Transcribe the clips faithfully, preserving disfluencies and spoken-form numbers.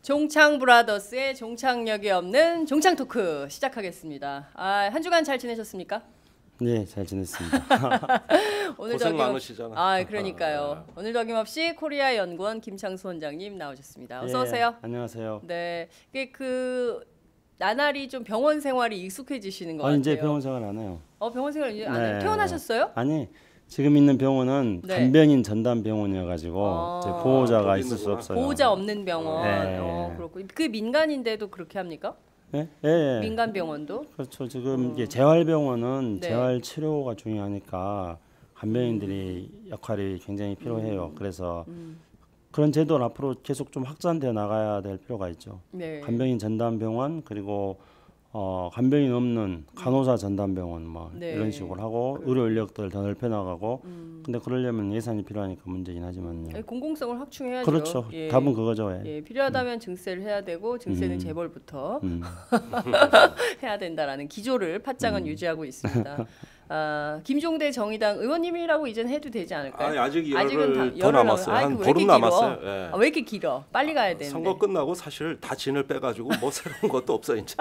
종창 브라더스의 종착역이 없는 종창 토크 시작하겠습니다. 아, 한 주간 잘 지내셨습니까? 네, 잘 지냈습니다. 오늘 고생 많으시잖아. 아, 그러니까요. 오늘도 어김없이 코리아 연구원 김창수 원장님 나오셨습니다. 어서 오세요. 네, 안녕하세요. 네, 그 나날이 좀 병원 생활이 익숙해지시는 것 아, 같아요. 이제 병원 생활 안 해요. 어, 병원 생활 이제 안 해요? 네. 퇴원하셨어요? 아니, 지금 있는 병원은 네. 간병인 전담 병원이어가지고 아. 이제 보호자가 아, 있을 수 없어요. 보호자 없는 병원. 네. 어, 그렇고 그 민간인데도 그렇게 합니까? 네? 네. 민간 병원도? 그렇죠. 지금 이게 재활병원은 네. 재활 치료가 중요하니까 간병인들이 역할이 굉장히 필요해요. 음. 그래서 음. 그런 제도는 앞으로 계속 좀 확산되어 나가야 될 필요가 있죠. 네. 간병인 전담 병원 그리고 어, 간병인 없는 간호사 전담 병원 뭐 네. 이런 식으로 하고 그래요. 의료 인력들 더 넓혀 나가고 음. 근데 그러려면 예산이 필요하니까 문제긴 하지만요. 아니, 공공성을 확충해야죠. 그렇죠. 예. 답은 그거죠. 예. 예, 필요하다면 증세를 해야 되고 증세는 음. 재벌부터 음. 해야 된다라는 기조를 팟짱은 음. 유지하고 있습니다. 아, 김종대 정의당 의원님이라고 이제는 해도 되지 않을까요? 아니, 아직 열흘 아직은 다- 더 열흘 남았어요. 남- 한 아이고, 왜 이렇게 보름 길어? 남았어요. 예. 아, 왜 이렇게 길어? 빨리 가야 되는데. 선거 끝나고 사실 다 진을 빼가지고 뭐 새로운 것도 없어 이제.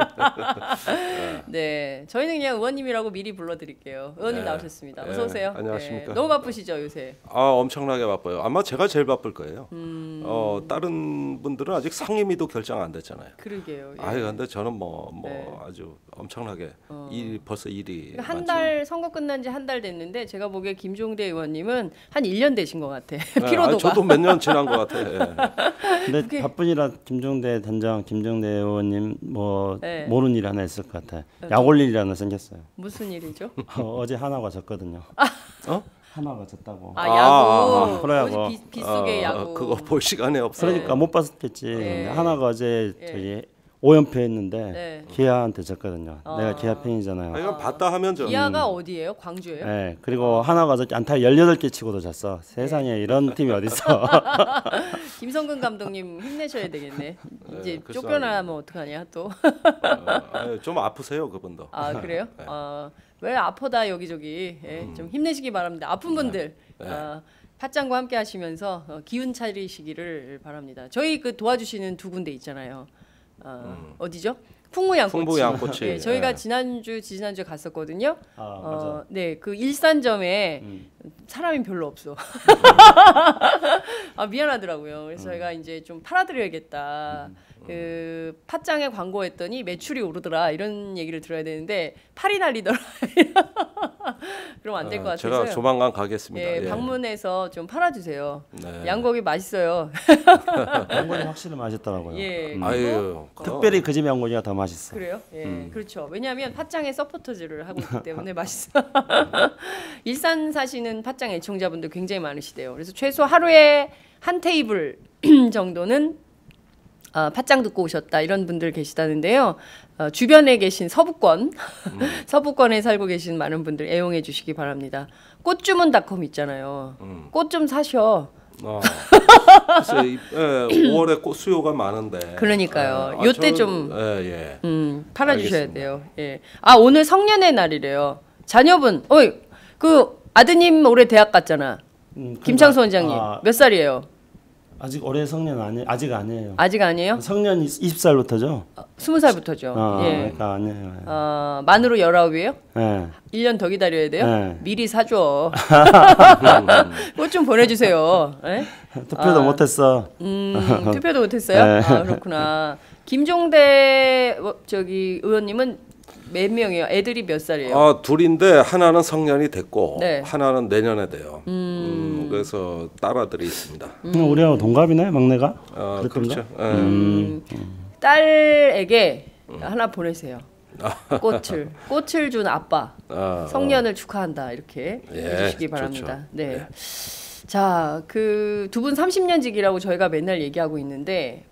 네, 저희는 그냥 의원님이라고 미리 불러드릴게요. 의원님 네. 나오셨습니다. 네. 어서 오세요. 안녕하십니까. 네, 너무 바쁘시죠 요새? 아 엄청나게 바빠요. 아마 제가 제일 바쁠 거예요. 음, 어 다른 분들은 아직 상임위도 결정 안 됐잖아요. 그러게요. 예. 아이 근데 저는 뭐 뭐 네. 아주 엄청나게 어. 일 벌써 일이 한 많죠. 달 선거 끝난 지 한 달 됐는데 제가 보기에 김종대 의원님은 한 일 년 되신 것 같아. 네, 피로도가. 아니, 저도 몇 년 지난 것 같아요. 예. 근데 그게- 바쁘니라 김종대 단장, 김종대 의원님 뭐 네. 모르는 일 하나 있을 것 같아. 네. 약 올릴 일 하나 생겼어요. 무슨 일이죠? 어, 어제 하나가 졌거든요. 어? 하나가 졌다고. 아, 아, 야구. 아, 프로야구. 어제 비, 빗속의 어, 야구. 그거 볼 시간이 없어요. 그러니까 못 봤겠지. 네. 근데 하나가 어제 네. 저기 오 연패 했는데 네. 기아한테 졌거든요. 아. 내가 기아 팬이잖아요. 아, 이건 봤다 하면 저 기아가 어디예요? 광주예요? 네, 그리고 하나가 어저께 안타 열여덟 개 치고도 졌어. 세상에 이런 팀이 어딨어. 김성근 감독님 힘내셔야 되겠네. 이제 네, 쫓겨나면 어떡하냐 또. 어, 아유, 좀 아프세요 그분도. 아 그래요? 네. 아, 왜 아프다 여기저기. 예, 좀 힘내시기 바랍니다. 아픈 분들 네. 아, 팟짱과 함께 하시면서 어, 기운 차리시기를 바랍니다. 저희 그 도와주시는 두 군데 있잖아요. 어, 음. 어디죠? 풍무양꼬치. 풍부양꼬치. 예, 저희가 예. 지난주 지난주 갔었거든요. 아, 맞아. 어, 네, 그 일산점에 음. 사람이 별로 없어. 아 미안하더라고요. 그래서 저희가 이제 좀 팔아드려야겠다. 그 팟짱에 광고했더니 매출이 오르더라 이런 얘기를 들어야 되는데 팔이 날리더라. 그럼 안 될 것 아, 같아서요. 제가 조만간 가겠습니다. 예, 예. 방문해서 좀 팔아주세요. 네. 양고기 맛있어요. 양고기 확실히 맛있더라고요. 예, 음. 아유, 특별히 그 집 양고기가 더 맛있어. 그래요? 예, 음. 그렇죠. 왜냐하면 팟짱에 서포터즈를 하고 있기 때문에 맛있어. 일산 사시는 팟짱 애청자분들 굉장히 많으시대요. 그래서 최소 하루에 한 테이블 정도는 어, 팟짱 듣고 오셨다 이런 분들 계시다는데요. 어, 주변에 계신 서부권, 음. 서부권에 살고 계신 많은 분들 애용해 주시기 바랍니다. 꽃주문닷컴 있잖아요. 음. 꽃 좀 사셔. 어. 글쎄, 이- 예, 오월에 꽃 수요가 많은데. 그러니까요. 예, 아, 요때 저는- 좀 예, 예. 음, 팔아주셔야 알겠습니다. 돼요. 예. 아 오늘 성년의 날이래요. 자녀분, 어이 그 아드님 올해 대학 갔잖아. 음, 김창수 그러니까, 원장님 아, 몇 살이에요? 아직 올해 성년 아니 아직 아니에요. 아직 아니에요? 성년 이십 살부터죠. 어, 스무 살부터죠. 아, 예. 그러니까 아니에요. 어, 만으로 열아홉이에요? 예. 일 년 더 기다려야 돼요? 네. 미리 사줘. 꽃 좀 보내주세요. 예? 투표도 아. 못했어. 음, 투표도 못했어요? 네. 아, 그렇구나. 김종대 어, 저기 의원님은 몇 명이에요? 애들이 몇 살이에요? 아, 둘인데 하나는 성년이 됐고 네. 하나는 내년에 돼요. 음, 그래서 딸아들이 있습니다. 음. 우리하고 동갑이네 막내가. 어, 그랬던가? 그렇죠. 예. 음, 딸에게 하나 보내세요. 꽃을 꽃을 준 아빠 아, 성년을 축하한다 이렇게 예, 해주시기 좋죠. 바랍니다. 네. 예. 자, 그 두 분 삼십 년직이라고 저희가 맨날 얘기하고 있는데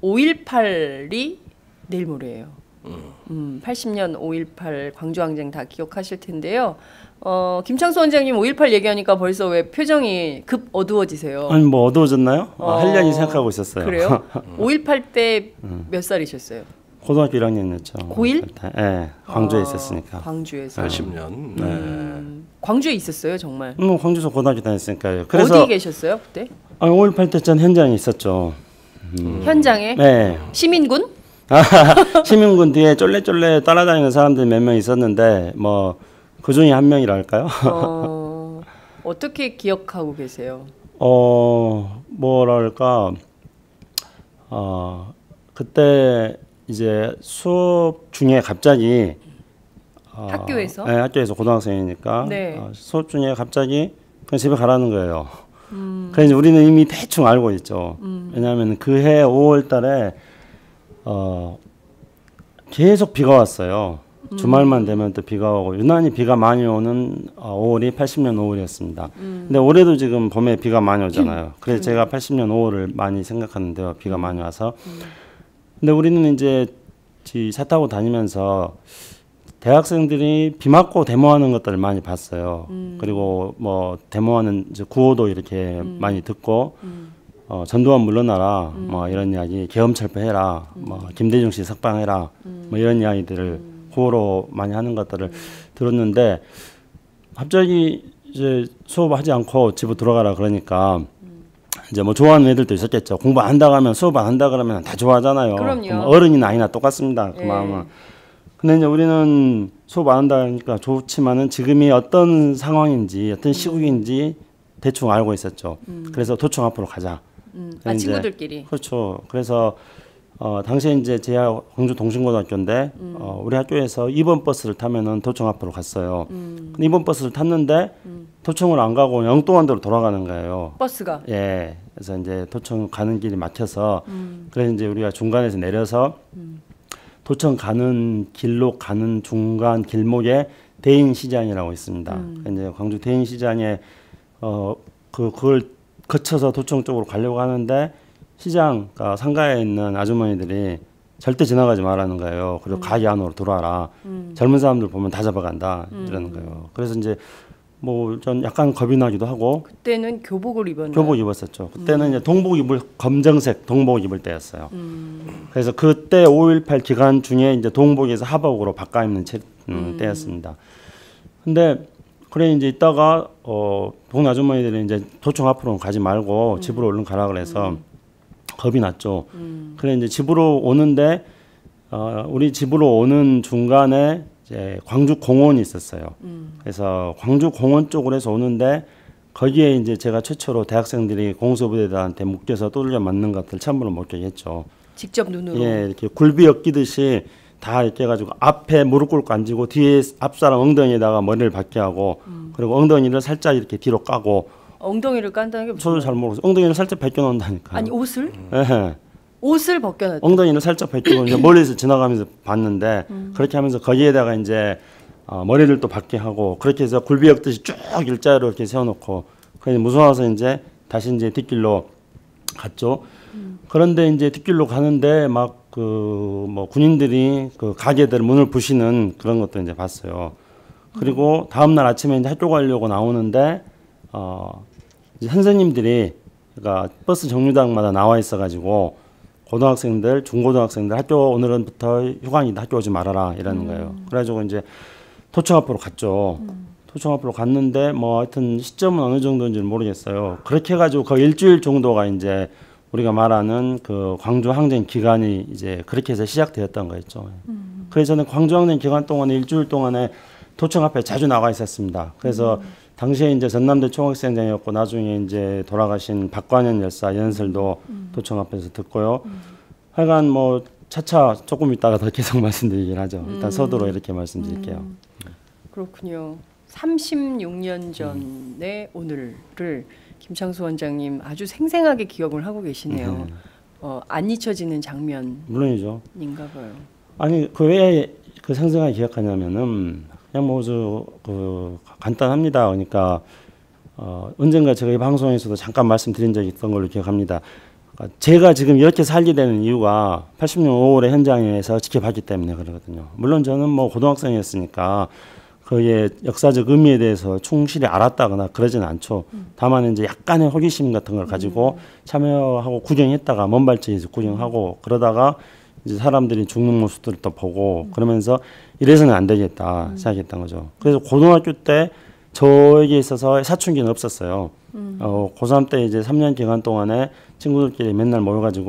오일팔이 내일 모레예요. 음. 음, 팔십 년 오일팔 광주항쟁 다 기억하실 텐데요. 어, 김창수 원장님 오일팔 얘기하니까 벌써 왜 표정이 급 어두워지세요? 아니 뭐 어두워졌나요? 어, 아, 한련이 생각하고 있었어요. 그래요? 오일팔 때 몇 살이셨어요? 고등학교 일 학년이었죠. 고일? 예, 광주에 아, 있었으니까. 광주에서. 팔십 년. 네. 음, 광주에 있었어요, 정말. 뭐 광주에서 고등학교 다녔으니까요. 그래서 어디 계셨어요 그때? 아니, 오일팔 때 전 현장에 있었죠. 음. 현장에 네. 시민군? 시민군 뒤에 쫄래쫄래 따라다니는 사람들 몇 명 있었는데 뭐 그 중에 한 명이랄까요? 어, 어떻게 기억하고 계세요? 어 뭐랄까 어 그때 이제 수업 중에 갑자기 어, 학교에서? 네, 학교에서 고등학생이니까 네. 어, 수업 중에 갑자기 그냥 집에 가라는 거예요. 음. 그래서 우리는 이미 대충 알고 있죠. 음. 왜냐하면 그해 오월 달에 어, 계속 비가 왔어요. 음. 주말만 되면 또 비가 오고 유난히 비가 많이 오는 어, 오월이 팔십 년 오월이었습니다. 음. 근데 올해도 지금 봄에 비가 많이 오잖아요. 그래서 음. 제가 팔십 년 오월을 많이 생각하는데요. 비가 많이 와서. 음. 근데 우리는 이제 차 타고 다니면서 대학생들이 비 맞고 데모하는 것들을 많이 봤어요. 음. 그리고 뭐 데모하는 이제 구호도 이렇게 음. 많이 듣고 음. 어, 전두환 물러나라 음. 뭐 이런 이야기, 계엄철폐해라, 음. 뭐 김대중 씨 석방해라, 음. 뭐 이런 이야기들을 음. 구호로 많이 하는 것들을 음. 들었는데 갑자기 이제 수업하지 않고 집으로 들어가라 그러니까 음. 이제 뭐 좋아하는 애들도 있었겠죠. 공부 안 한다고 하면 수업 안 한다 그러면 다 좋아하잖아요. 그럼요. 어른이나 아이나 똑같습니다. 그 예. 마음은. 근데 이제 우리는 수업 안 한다니까 좋지만은 지금이 어떤 상황인지 어떤 시국인지 대충 알고 있었죠. 음. 그래서 도청 앞으로 가자. 음. 아, 친구들끼리. 그렇죠. 그래서 어, 당시에 이제 제가 광주 동신고등학교인데 음. 어, 우리 학교에서 이 번 버스를 타면은 도청 앞으로 갔어요. 음. 이 번 버스를 탔는데 음. 도청을 안 가고 영동안대로 돌아가는 거예요. 버스가. 예. 그래서 이제 도청 가는 길이 막혀서 음. 그래서 이제 우리가 중간에서 내려서 음. 도청 가는 길로 가는 중간 길목에 대인시장이라고 있습니다. 음. 이제 광주 대인시장에 어, 그 그걸 거쳐서 도청 쪽으로 가려고 하는데 시장 그러니까 상가에 있는 아주머니들이 절대 지나가지 말라는 거예요. 그리고 음. 가게 안으로 들어와라. 음. 젊은 사람들 보면 다 잡아간다 음. 이러는 거예요. 그래서 이제 뭐 전 약간 겁이 나기도 하고. 그때는 교복을 입었나요? 교복 입었었죠. 그때는 음. 이제 동복 입을 검정색 동복 입을 때였어요. 음. 그래서 그때 오일팔 기간 중에 이제 동복에서 하복으로 바꿔 입는 체, 음, 음. 때였습니다. 근데 그래 이제 있다가 어 동네 아주머니들이 이제 도청 앞으로 가지 말고 음. 집으로 얼른 가라 그래서 음. 겁이 났죠. 음. 그래 이제 집으로 오는데 어 우리 집으로 오는 중간에 이제 광주 공원이 있었어요. 음. 그래서 광주 공원 쪽으로 해서 오는데 거기에 이제 제가 최초로 대학생들이 공수부대들한테 묶여서 두들겨 맞는 것들 처음으로 목격했죠. 직접 눈으로. 예, 이렇게 굴비 엮이듯이 다 이렇게 해가지고 앞에 무릎 꿇고 앉고 뒤에 앞사람 엉덩이에다가 머리를 박게 하고 음. 그리고 엉덩이를 살짝 이렇게 뒤로 까고 엉덩이를 깐다는 게 무슨 저도 잘 모르겠어요. 엉덩이를 살짝 벗겨놓는다니까요. 아니 옷을? 예. 옷을 벗겨놨다. 엉덩이를 살짝 벗기고 이제 멀리서 지나가면서 봤는데 음. 그렇게 하면서 거기에다가 이제 어, 머리를 또 박게 하고 그렇게 해서 굴비 엮듯이 쭉 일자로 이렇게 세워놓고 그래서 무서워서 이제 다시 이제 뒷길로 갔죠. 음. 그런데 이제 뒷길로 가는데 막 그 뭐 군인들이 그 가게들 문을 부시는 그런 것도 이제 봤어요. 그리고 다음 날 아침에 이제 학교 가려고 나오는데 어 이제 선생님들이 그러니까 버스 정류장마다 나와 있어가지고 고등학생들, 중고등학생들 학교 오늘은부터 휴관이다 학교 오지 말아라 이러는 거예요. 음. 그래가지고 이제 도청 앞으로 갔죠. 음. 도청 앞으로 갔는데 뭐 하여튼 시점은 어느 정도인지는 모르겠어요. 그렇게 해가지고 거의 일주일 정도가 이제 우리가 말하는 그 광주 항쟁 기간이 이제 그렇게 해서 시작되었던 거였죠. 음. 그래서 저는 광주 항쟁 기간 동안에 일주일 동안에 도청 앞에 자주 나가 있었습니다. 그래서 음. 당시에 이제 전남대 총학생장이었고 나중에 이제 돌아가신 박관현 열사 연설도 음. 도청 앞에서 듣고요. 음. 하여간 뭐 차차 조금 있다가 더 계속 말씀드리긴 하죠. 일단 음. 서두로 이렇게 말씀드릴게요. 음. 그렇군요. 삼십육 년 전의 음. 오늘을 김창수 원장님 아주 생생하게 기억을 하고 계시네요. 음. 어, 안 잊혀지는 장면인가 물론이죠. 봐요. 아니 그 왜 그 생생하게 기억하냐면은 그냥 뭐그 간단합니다. 그러니까 어, 언젠가 제가 이 방송에서도 잠깐 말씀드린 적이 있던 걸로 기억합니다. 그러니까 제가 지금 이렇게 살게 되는 이유가 팔십 년 오월의 현장에서 지켜봤기 때문에 그러거든요. 물론 저는 뭐 고등학생이었으니까 그의 역사적 의미에 대해서 충실히 알았다거나 그러지는 않죠. 음. 다만 이제 약간의 호기심 같은 걸 가지고 음. 참여하고 구경했다가 먼 발치에서 구경하고 그러다가 이제 사람들이 죽는 모습들을 또 보고 음. 그러면서 이래서는 안 되겠다 음. 생각했던 거죠. 그래서 고등학교 때 저에게 있어서 사춘기는 없었어요. 음. 어, 고삼 때 이제 삼 년 기간 동안에 친구들끼리 맨날 모여가지고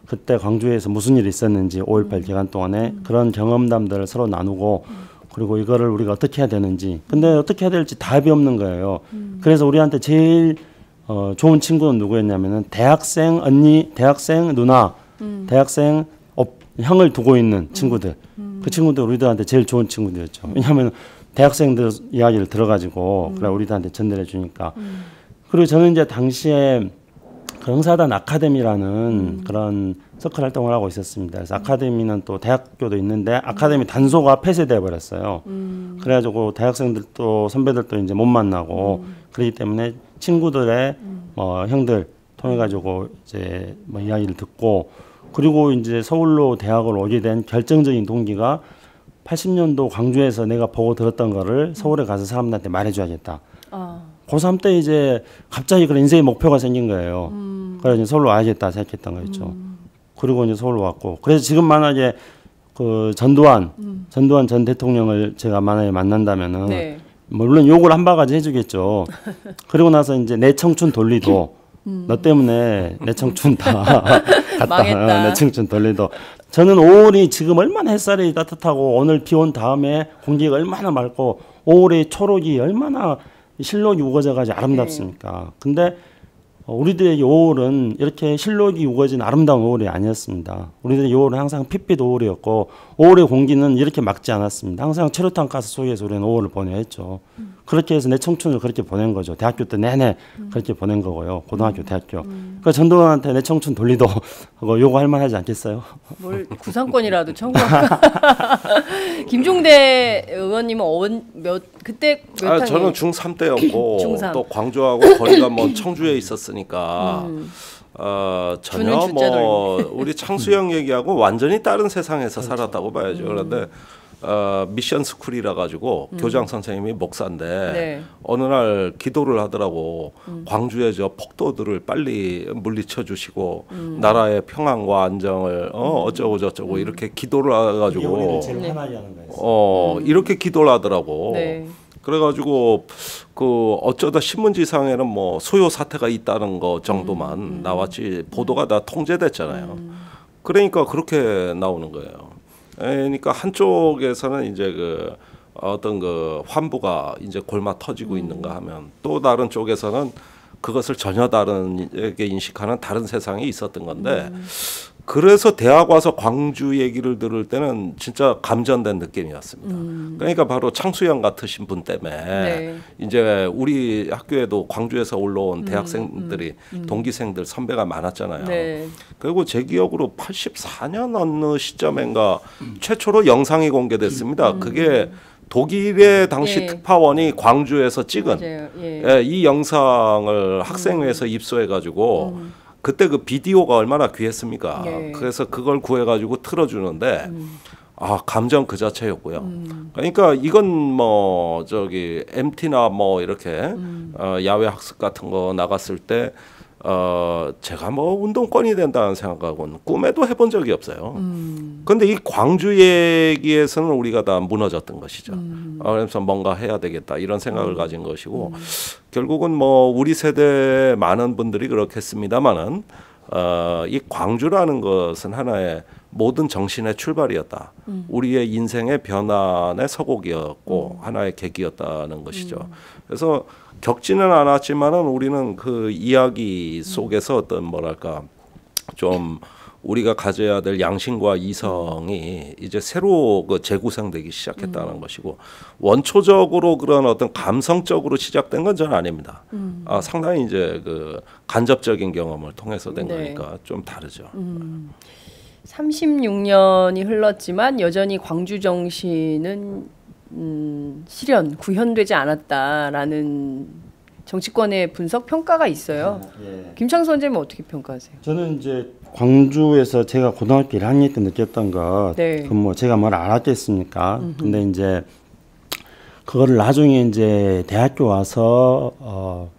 그때 광주에서 무슨 일이 있었는지 오일팔 기간 동안에 음. 그런 경험담들을 서로 나누고 그리고 이거를 우리가 어떻게 해야 되는지 근데 어떻게 해야 될지 답이 없는 거예요. 음. 그래서 우리한테 제일 어, 좋은 친구는 누구였냐면은 대학생 언니, 대학생 누나, 음. 대학생 업, 형을 두고 있는 친구들. 음. 그 친구들 우리들한테 제일 좋은 친구들이었죠. 왜냐하면 대학생들 이야기를 들어가지고 그래 우리들한테 전달해 주니까. 음. 그리고 저는 이제 당시에 그 형사단 아카데미라는 음. 그런 서클 활동을 하고 있었습니다. 그래서 아카데미는 또 대학교도 있는데 아카데미 단소가 폐쇄돼 버렸어요. 음. 그래가지고 대학생들도 선배들도 이제 못 만나고 음. 그렇기 때문에 친구들의 음. 뭐 형들 통해 가지고 이제 뭐 이야기를 듣고 그리고 이제 서울로 대학을 오게 된 결정적인 동기가 팔십 년도 광주에서 내가 보고 들었던 거를 서울에 가서 사람들한테 말해줘야겠다. 아. 고삼 때 이제 갑자기 그런 인생의 목표가 생긴 거예요. 음. 그래서 이제 서울로 와야겠다 생각했던 거였죠. 음. 그리고 이제 서울로 왔고 그래서 지금 만약에 그 전두환 음. 전두환 전 대통령을 제가 만약에 만난다면은 네. 물론 욕을 한 바가지 해주겠죠. 그리고 나서 이제 내 청춘 돌리도 음. 너 때문에 내 청춘 다 갔다. 망했다. 내 청춘 돌리도. 저는 오월이 지금 얼마나 햇살이 따뜻하고 오늘 비 온 다음에 공기가 얼마나 맑고 오월의 초록이 얼마나 실록이 우거져가지고 아름답습니까. 근데 어, 우리들의 오월은 이렇게 실록이 우거진 아름다운 오월이 아니었습니다. 우리들의 오월은 항상 핏빛 오월이었고 오월의 공기는 이렇게 막지 않았습니다. 항상 체류탄 가스 속에서 우리는 오월을 보내야 했죠. 음. 그렇게 해서 내 청춘을 그렇게 보낸 거죠. 대학교 때 내내 음. 그렇게 보낸 거고요. 고등학교, 음. 대학교. 음. 그러니까 전두환한테 내 청춘 돌리도 하고 요구할 만하지 않겠어요? 뭘 구상권이라도 청구할까? 김종대 의원님은 언, 몇 그때 몇 아, 학년? 저는 중삼 때였고 중삼. 또 광주하고 거리가 먼 청주에 있었으니까 음. 어, 전혀 뭐 우리 창수형 얘기하고 완전히 다른 세상에서 그렇죠. 살았다고 봐야죠. 음. 그런데 어, 미션 스쿨이라 가지고 음. 교장 선생님이 목사인데 네. 어느 날 기도를 하더라고. 음. 광주의 저 폭도들을 빨리 물리쳐 주시고 음. 나라의 평안과 안정을 어, 어쩌고 저쩌고 음. 이렇게 기도를 해가지고 네. 어 음. 이렇게 기도를 하더라고. 네. 그래가지고 그 어쩌다 신문지상에는 뭐 소요 사태가 있다는 거 정도만 음. 나왔지 보도가 다 통제됐잖아요. 음. 그러니까 그렇게 나오는 거예요. 그러니까 한쪽에서는 이제 그 어떤 그 환부가 이제 골마 터지고 음. 있는가 하면 또 다른 쪽에서는 그것을 전혀 다른게 인식하는 다른 세상이 있었던 건데 음. 그래서 대학 와서 광주 얘기를 들을 때는 진짜 감전된 느낌이었습니다. 음. 그러니까 바로 창수형 같으신 분 때문에 네. 이제 우리 학교에도 광주에서 올라온 음. 대학생들이 음. 음. 동기생들 선배가 많았잖아요. 네. 그리고 제 기억으로 팔십사 년 어느 시점인가 음. 최초로 영상이 공개됐습니다. 음. 그게 독일의 당시 예. 특파원이 광주에서 찍은 예. 예, 이 영상을 학생회에서 음. 입수해가지고 음. 그때 그 비디오가 얼마나 귀했습니까? 예. 그래서 그걸 구해가지고 틀어주는데 음. 아 감정 그 자체였고요. 음. 그러니까 이건 뭐 저기 엠티나 뭐 이렇게 음. 어, 야외 학습 같은 거 나갔을 때 어 제가 뭐 운동권이 된다는 생각하고는 꿈에도 해본 적이 없어요. 음. 근데 이 광주 얘기에서는 우리가 다 무너졌던 것이죠. 음. 어, 그래서 뭔가 해야 되겠다 이런 생각을 음. 가진 것이고 음. 결국은 뭐 우리 세대 많은 분들이 그렇겠습니다만은 어, 이 광주라는 것은 하나의 모든 정신의 출발이었다. 음. 우리의 인생의 변환의 서곡이었고 음. 하나의 계기였다는 것이죠. 음. 그래서 겪지는 않았지만은 우리는 그 이야기 속에서 어떤 뭐랄까 좀 우리가 가져야 될 양심과 이성이 이제 새로 그 재구성되기 시작했다는 음. 것이고 원초적으로 그런 어떤 감성적으로 시작된 건 전 아닙니다. 음. 아, 상당히 이제 그 간접적인 경험을 통해서 된 네. 거니까 좀 다르죠. 음. 삼십육 년이 흘렀지만 여전히 광주 정신은 음, 실현, 구현되지 않았다라는 정치권의 분석 평가가 있어요. 예. 김창수 원장님은 어떻게 평가하세요? 저는 이제 광주에서 제가 고등학교 일 학년 때 느꼈던 것, 네. 그 뭐 제가 뭘 알았겠습니까? 음흠. 근데 이제 그거를 나중에 이제 대학교 와서 어,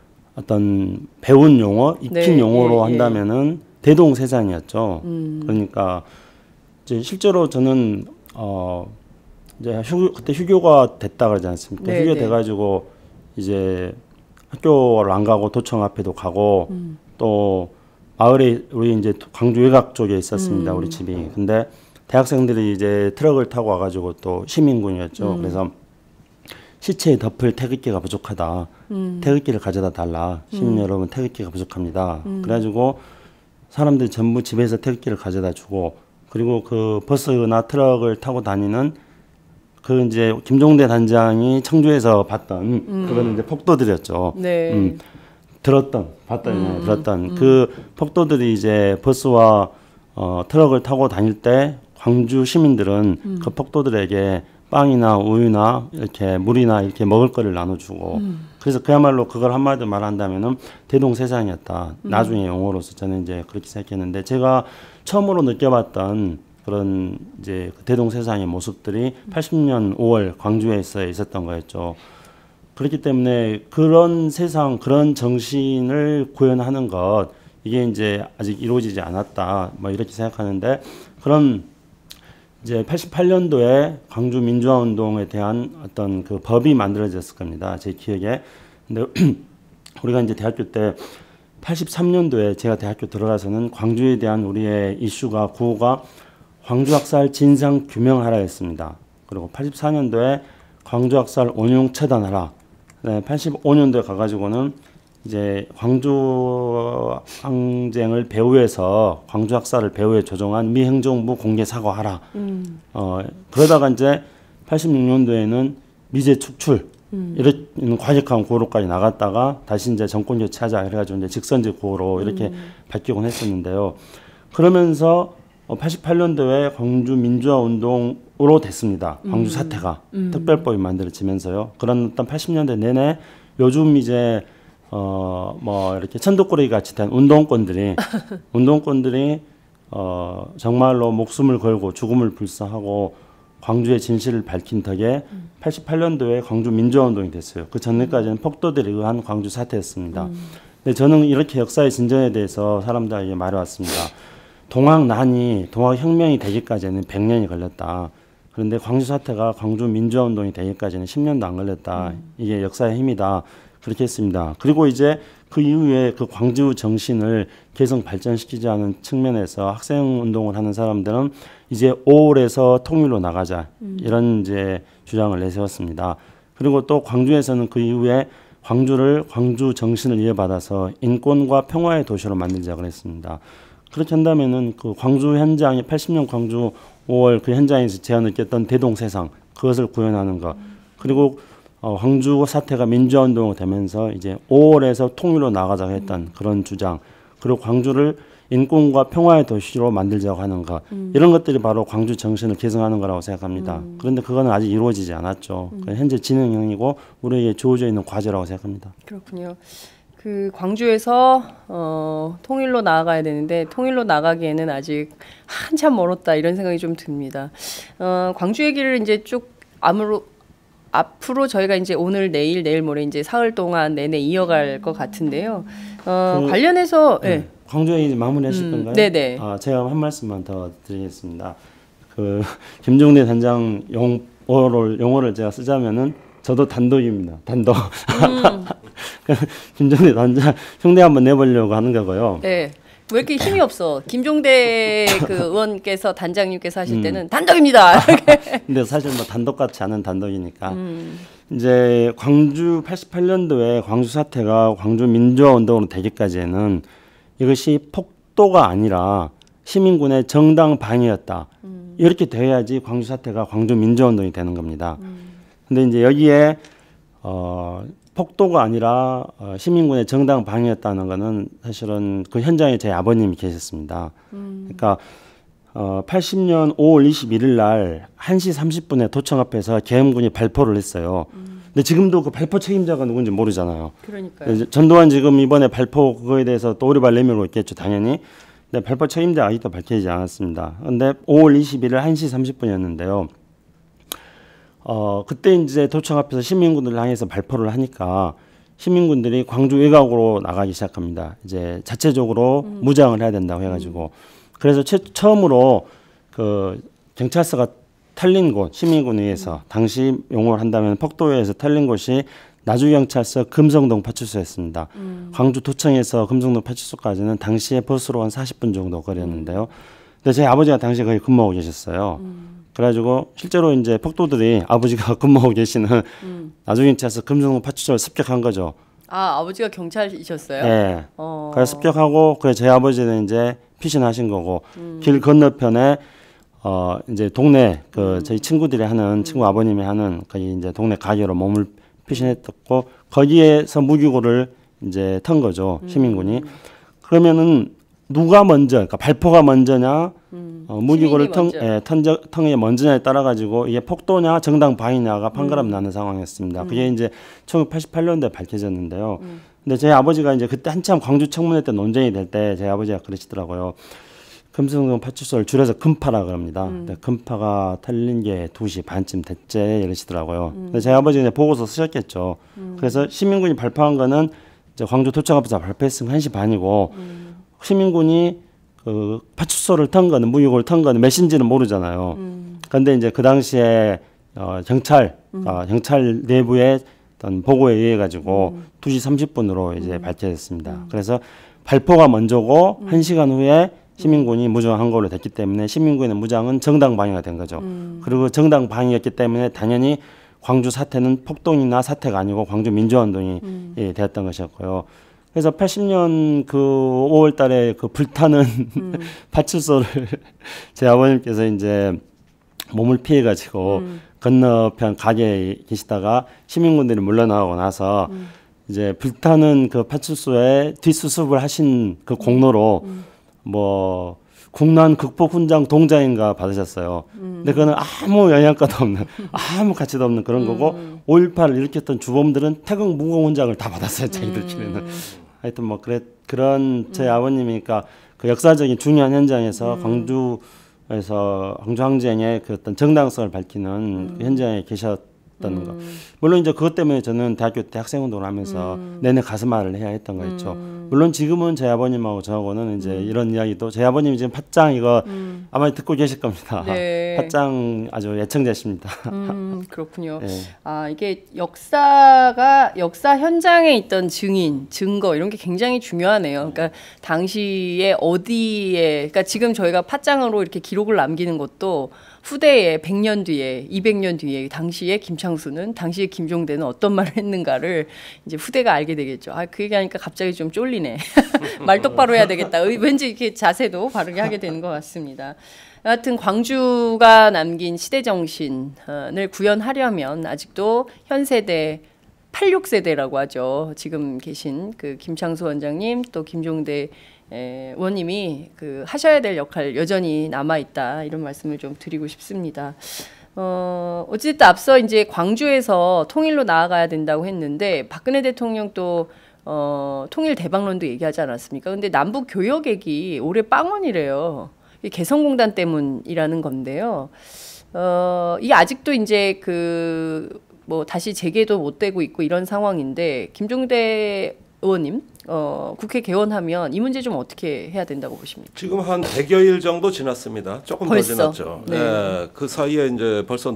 어떤 배운 용어, 익힌 네. 용어로 예, 한다면은 예. 대동세상이었죠. 음. 그러니까 이제 실제로 저는 어. 이제 휴, 그때 휴교가 됐다 그러지 않습니까? 네, 휴교 네. 돼가지고 이제 학교를 안 가고 도청 앞에도 가고 음. 또 마을에 우리 이제 광주 외곽 쪽에 있었습니다. 음. 우리 집이. 근데 대학생들이 이제 트럭을 타고 와가지고 또 시민군이었죠. 음. 그래서 시체에 덮을 태극기가 부족하다. 음. 태극기를 가져다 달라. 시민 음. 여러분 태극기가 부족합니다. 음. 그래가지고 사람들이 전부 집에서 태극기를 가져다 주고 그리고 그 버스나 트럭을 타고 다니는 그 이제 김종대 단장이 청주에서 봤던 음. 그거는 이제 폭도들이었죠. 네. 음, 들었던 봤던 음. 들었던 음. 그 폭도들이 이제 버스와 어, 트럭을 타고 다닐 때 광주 시민들은 음. 그 폭도들에게 빵이나 우유나 이렇게 물이나 이렇게 먹을 거를 나눠주고 음. 그래서 그야말로 그걸 한마디로 말한다면은 대동세상이었다. 음. 나중에 용어로서 저는 이제 그렇게 생각했는데 제가 처음으로 느껴봤던 그런 이제 그 대동세상의 모습들이 팔십 년 오월 광주에서 있었던 거였죠. 그렇기 때문에 그런 세상, 그런 정신을 구현하는 것 이게 이제 아직 이루어지지 않았다. 뭐 이렇게 생각하는데 그런 이제 팔십팔 년도에 광주 민주화 운동에 대한 어떤 그 법이 만들어졌을 겁니다. 제 기억에. 근데 우리가 이제 대학교 때 팔십삼 년도에 제가 대학교 들어가서는 광주에 대한 우리의 이슈가 구호가 광주 학살 진상 규명하라였습니다. 그리고 팔십사 년도에 광주 학살 온용 처단하라. 네, 팔십오 년도에 가가지고는 이제 광주 항쟁을 배후에서 광주 학살을 배후에 조종한 미 행정부 공개 사과하라. 음. 어 그러다가 이제 팔십육 년도에는 미제 축출 음. 이런 과격한 구호로까지 나갔다가 다시 이제 정권 교체하자 해가지고 이제 직선제 구호로 이렇게 음. 바뀌곤 했었는데요. 그러면서 팔십팔 년도에 광주 민주화 운동으로 됐습니다. 광주 사태가 음. 특별법이 만들어지면서요. 그런 어떤 팔십 년대 내내 요즘 이제 어 뭐 이렇게 천도꾸러기 같이 된 운동권들이 운동권들이 어 정말로 목숨을 걸고 죽음을 불사하고 광주의 진실을 밝힌 덕에 음. 팔십팔 년도에 광주 민주화 운동이 됐어요. 그 전에까지는 폭도들에 의한 광주 사태였습니다. 음. 근데 저는 이렇게 역사의 진전에 대해서 사람들에게 말해왔습니다. 동학난이 동학혁명이 되기까지는 백 년이 걸렸다. 그런데 광주 사태가 광주 민주화 운동이 되기까지는 십 년도 안 걸렸다. 음. 이게 이게 역사의 힘이다. 그렇게 했습니다. 그리고 이제 그 이후에 그 광주 정신을 계속 발전시키자는 측면에서 학생 운동을 하는 사람들은 이제 오월에서 통일로 나가자. 음. 이런 이제 주장을 내세웠습니다. 그리고 또 광주에서는 그 이후에 광주를 광주 정신을 이어받아서 인권과 평화의 도시로 만들자고 했습니다. 그렇게 한다면은 그 광주 현장이 팔십 년 광주 오월 그 현장에서 제가 느꼈던 대동세상 그것을 구현하는 것 그리고 어, 광주 사태가 민주화 운동이 되면서 이제 오월에서 통일로 나가자고 했던 그런 주장 그리고 광주를 인권과 평화의 도시로 만들자고 하는 것 음. 이런 것들이 바로 광주 정신을 계승하는 거라고 생각합니다. 음. 그런데 그거는 아직 이루어지지 않았죠. 음. 현재 진행형이고 우리에게 주어져 있는 과제라고 생각합니다. 그렇군요. 그 광주에서 어, 통일로 나아가야 되는데 통일로 나가기에는 아직 한참 멀었다 이런 생각이 좀 듭니다. 어, 광주 얘기를 이제 쭉 아무로 앞으로 저희가 이제 오늘 내일 내일 모레 이제 사흘 동안 내내 이어갈 것 같은데요. 어, 그, 관련해서 네. 네. 광주 얘기 마무리하실 음, 건가요? 네네. 아, 제가 한 말씀만 더 드리겠습니다. 그 김종대 단장 용어를 용어를 제가 쓰자면은 저도 단독입니다. 단독. 음. 김종대 단장 흉내 한번 내보려고 하는 거고요. 네. 왜 이렇게 힘이 없어? 김종대 그 의원께서 단장님께서 하실 음. 때는 단독입니다. 근데 사실 뭐 단독 같지 않은 단독이니까. 음. 이제 광주 팔십팔 년도에 광주 사태가 광주 민주화 운동으로 되기까지는 이것이 폭도가 아니라 시민군의 정당 방위였다. 음. 이렇게 돼야지 광주 사태가 광주 민주화 운동이 되는 겁니다. 음. 근데 이제 여기에 어 폭도가 아니라 어, 시민군의 정당 방위였다는 것은 사실은 그 현장에 제 아버님이 계셨습니다. 음. 그러니까 어, 팔십 년 오월 이십일일 날 한 시 삼십 분에 도청 앞에서 계엄군이 발포를 했어요. 음. 근데 지금도 그 발포 책임자가 누군지 모르잖아요. 그러니까요. 이제 전두환 지금 이번에 발포 그거에 대해서 또 오리발 내밀고 있겠죠, 당연히. 근데 발포 책임자 아직도 밝혀지지 않았습니다. 근데 오월 이십일일 한 시 삼십 분이었는데요. 어, 그때 이제 도청 앞에서 시민군들을 향해서 발포를 하니까 시민군들이 광주 외곽으로 나가기 시작합니다. 이제 자체적으로 음. 무장을 해야 된다고 해가지고. 그래서 최, 처음으로 그 경찰서가 털린 곳, 시민군에 의해서 당시 용어를 한다면 폭도에 의해서 털린 곳이 나주경찰서 금성동 파출소였습니다. 음. 광주 도청에서 금성동 파출소까지는 당시에 버스로 한 사십 분 정도 거리였는데요. 근데 제 아버지가 당시에 거기 근무하고 계셨어요. 음. 그래가지고 실제로 이제 폭도들이 아버지가 근무하고 계시는 음. 나주경찰서 금성동 파출소를 습격한 거죠. 아 아버지가 경찰이셨어요? 네. 어. 그래서 습격하고 그래 제 아버지는 이제 피신하신 거고 음. 길 건너편에 어 이제 동네 그 음. 저희 친구들이 하는 친구 아버님이 하는 거기 이제 동네 가게로 몸을 피신했었고 거기에서 무기고를 이제 턴 거죠 시민군이. 음. 그러면은 누가 먼저 그러니까 발포가 먼저냐 음. 어, 무기고를 시민이 턴 먼저. 예, 턴 턴이 먼저냐에 따라 가지고 이게 폭도냐 정당 방위냐가 판가름 음. 나는 상황이었습니다. 그게 이제 천구백팔십팔 년도에 밝혀졌는데요. 음. 근데 제 아버지가 이제 그때 한참 광주 청문회 때 논쟁이 될 때 제 아버지가 그러시더라고요. 금성동 파출소를 줄여서 금파라 그럽니다. 음. 근데 금파가 털린 게 두 시 반쯤 됐제 이러시더라고요. 음. 근데 제 아버지가 이제 보고서 쓰셨겠죠. 음. 그래서 시민군이 발표한 거는 이제 광주 도청 앞에서 발표했으면 한 시 반이고 음. 시민군이 그 파출소를 턴 거는 무기고를 턴 거는 몇 시인지는 모르잖아요. 음. 그런데 이제 그 당시에 어, 경찰 음. 어, 경찰 내부의 어떤 보고에 의해 가지고 음. 두 시 삼십 분으로 이제 음. 밝혀졌습니다. 음. 그래서 발포가 먼저고 음. 한 시간 후에 시민군이 무장한 걸로 됐기 때문에 시민군의 무장은 정당 방위가 된 거죠. 음. 그리고 정당 방위였기 때문에 당연히 광주 사태는 폭동이나 사태가 아니고 광주 민주화운동이 음. 예, 되었던 것이었고요. 그래서 팔십 년 그 오월 달에 그 불타는 음. 파출소를 제 아버님께서 이제 몸을 피해 가지고 음. 건너편 가게에 계시다가 시민군들이 물러나고 나서 음. 이제 불타는 그 파출소에 뒷수습을 하신 그 공로로 음. 뭐 국난 극복 훈장 동자인가 받으셨어요. 음. 근데 그거는 아무 영향가도 없는 아무 가치도 없는 그런 거고 음. 오일팔을 일으켰던 주범들은 태극 무공 훈장을 다 받았어요. 자기들끼리는. 음. 하여튼 뭐 그래 그런 저희 아버님이니까 그 역사적인 중요한 현장에서 음. 광주에서 광주 항쟁의 그 어떤 정당성을 밝히는 음. 그 현장에 계셨던 음. 거. 물론 이제 그것 때문에 저는 대학교 때 학생운동을 하면서 음. 내내 가슴앓이를 해야 했던 거 있죠. 음. 물론 지금은 제 아버님하고 저하고는 이제 음. 이런 이야기도 제 아버님이 지금 팟짱 이거 음. 아마 듣고 계실 겁니다. 네. 팟짱 아주 애청자십니다. 음, 그렇군요. 예. 아, 이게 역사가 역사 현장에 있던 증인, 증거 이런 게 굉장히 중요하네요. 그러니까 당시에 어디에 그러니까 지금 저희가 팟짱으로 이렇게 기록을 남기는 것도 후대에 백 년 뒤에, 이백 년 뒤에 당시에 김창수는 당시에 김종대는 어떤 말을 했는가를 이제 후대가 알게 되겠죠. 아, 그 얘기하니까 갑자기 좀 쫄리네. 말 똑바로 해야 되겠다. 왠지 이렇게 자세도 바르게 하게 되는 것 같습니다. 여하튼 광주가 남긴 시대 정신을 구현하려면 아직도 현 세대 팔십육 세대라고 하죠. 지금 계신 그 김창수 원장님 또 김종대 에, 의원님이 그 하셔야 될 역할 여전히 남아 있다 이런 말씀을 좀 드리고 싶습니다. 어, 어쨌든 앞서 이제 광주에서 통일로 나아가야 된다고 했는데 박근혜 대통령 또 어, 통일 대박론도 얘기하지 않았습니까? 근데 남북 교역액이 올해 빵원이래요. 이게 개성공단 때문이라는 건데요. 어, 이게 아직도 이제 그 뭐 다시 재개도 못 되고 있고 이런 상황인데 김종대 의원님 어, 국회 개원하면 이 문제 좀 어떻게 해야 된다고 보십니까? 지금 한 백여일 정도 지났습니다. 조금 벌써? 더 지났죠. 네. 네. 그 사이에 이제 벌써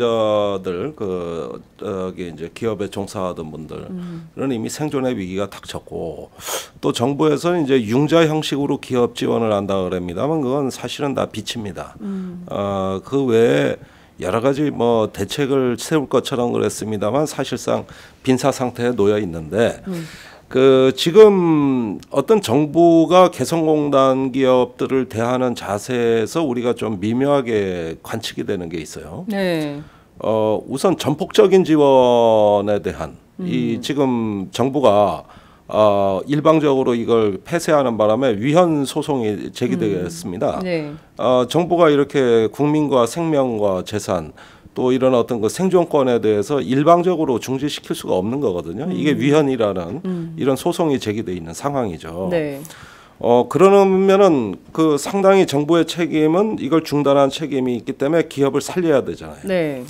노동자들 그 저기 이제 기업에 종사하던 분들은 음. 이미 생존의 위기가 닥쳤고 또 정부에서는 이제 융자 형식으로 기업 지원을 한다 그럽니다만 그건 사실은 다 빚입니다. 음. 어, 그 외에 여러 가지 뭐 대책을 세울 것처럼 그랬습니다만 사실상 빈사 상태에 놓여 있는데 음. 그 지금 어떤 정부가 개성공단 기업들을 대하는 자세에서 우리가 좀 미묘하게 관측이 되는 게 있어요. 네. 어, 우선 전폭적인 지원에 대한 음. 이 지금 정부가 어, 일방적으로 이걸 폐쇄하는 바람에 위헌 소송이 제기되었습니다. 음. 네. 어, 정부가 이렇게 국민과 생명과 재산 또 이런 어떤 그 생존권에 대해서 일방적으로 중지시킬 수가 없는 거거든요. 음. 이게 위헌이라는 음. 이런 소송이 제기돼 있는 상황이죠. 네. 어 그러면은 그 상당히 정부의 책임은 이걸 중단한 책임이 있기 때문에 기업을 살려야 되잖아요. 네.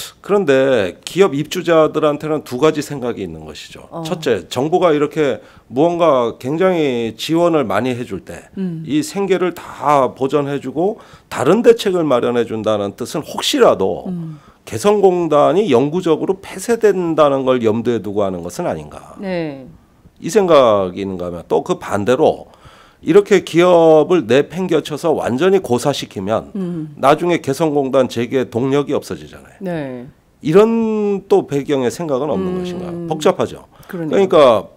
그런데 기업 입주자들한테는 두 가지 생각이 있는 것이죠. 어. 첫째, 정부가 이렇게 무언가 굉장히 지원을 많이 해줄 때 이 음. 생계를 다 보전해주고 다른 대책을 마련해준다는 뜻은 혹시라도 음. 개성공단이 영구적으로 폐쇄된다는 걸 염두에 두고 하는 것은 아닌가. 네. 이 생각이 있는가 하면 또 그 반대로 이렇게 기업을 내팽겨쳐서 완전히 고사시키면 음. 나중에 개성공단 재개 동력이 없어지잖아요. 네. 이런 또 배경의 생각은 없는 음. 것인가. 복잡하죠. 그러네요. 그러니까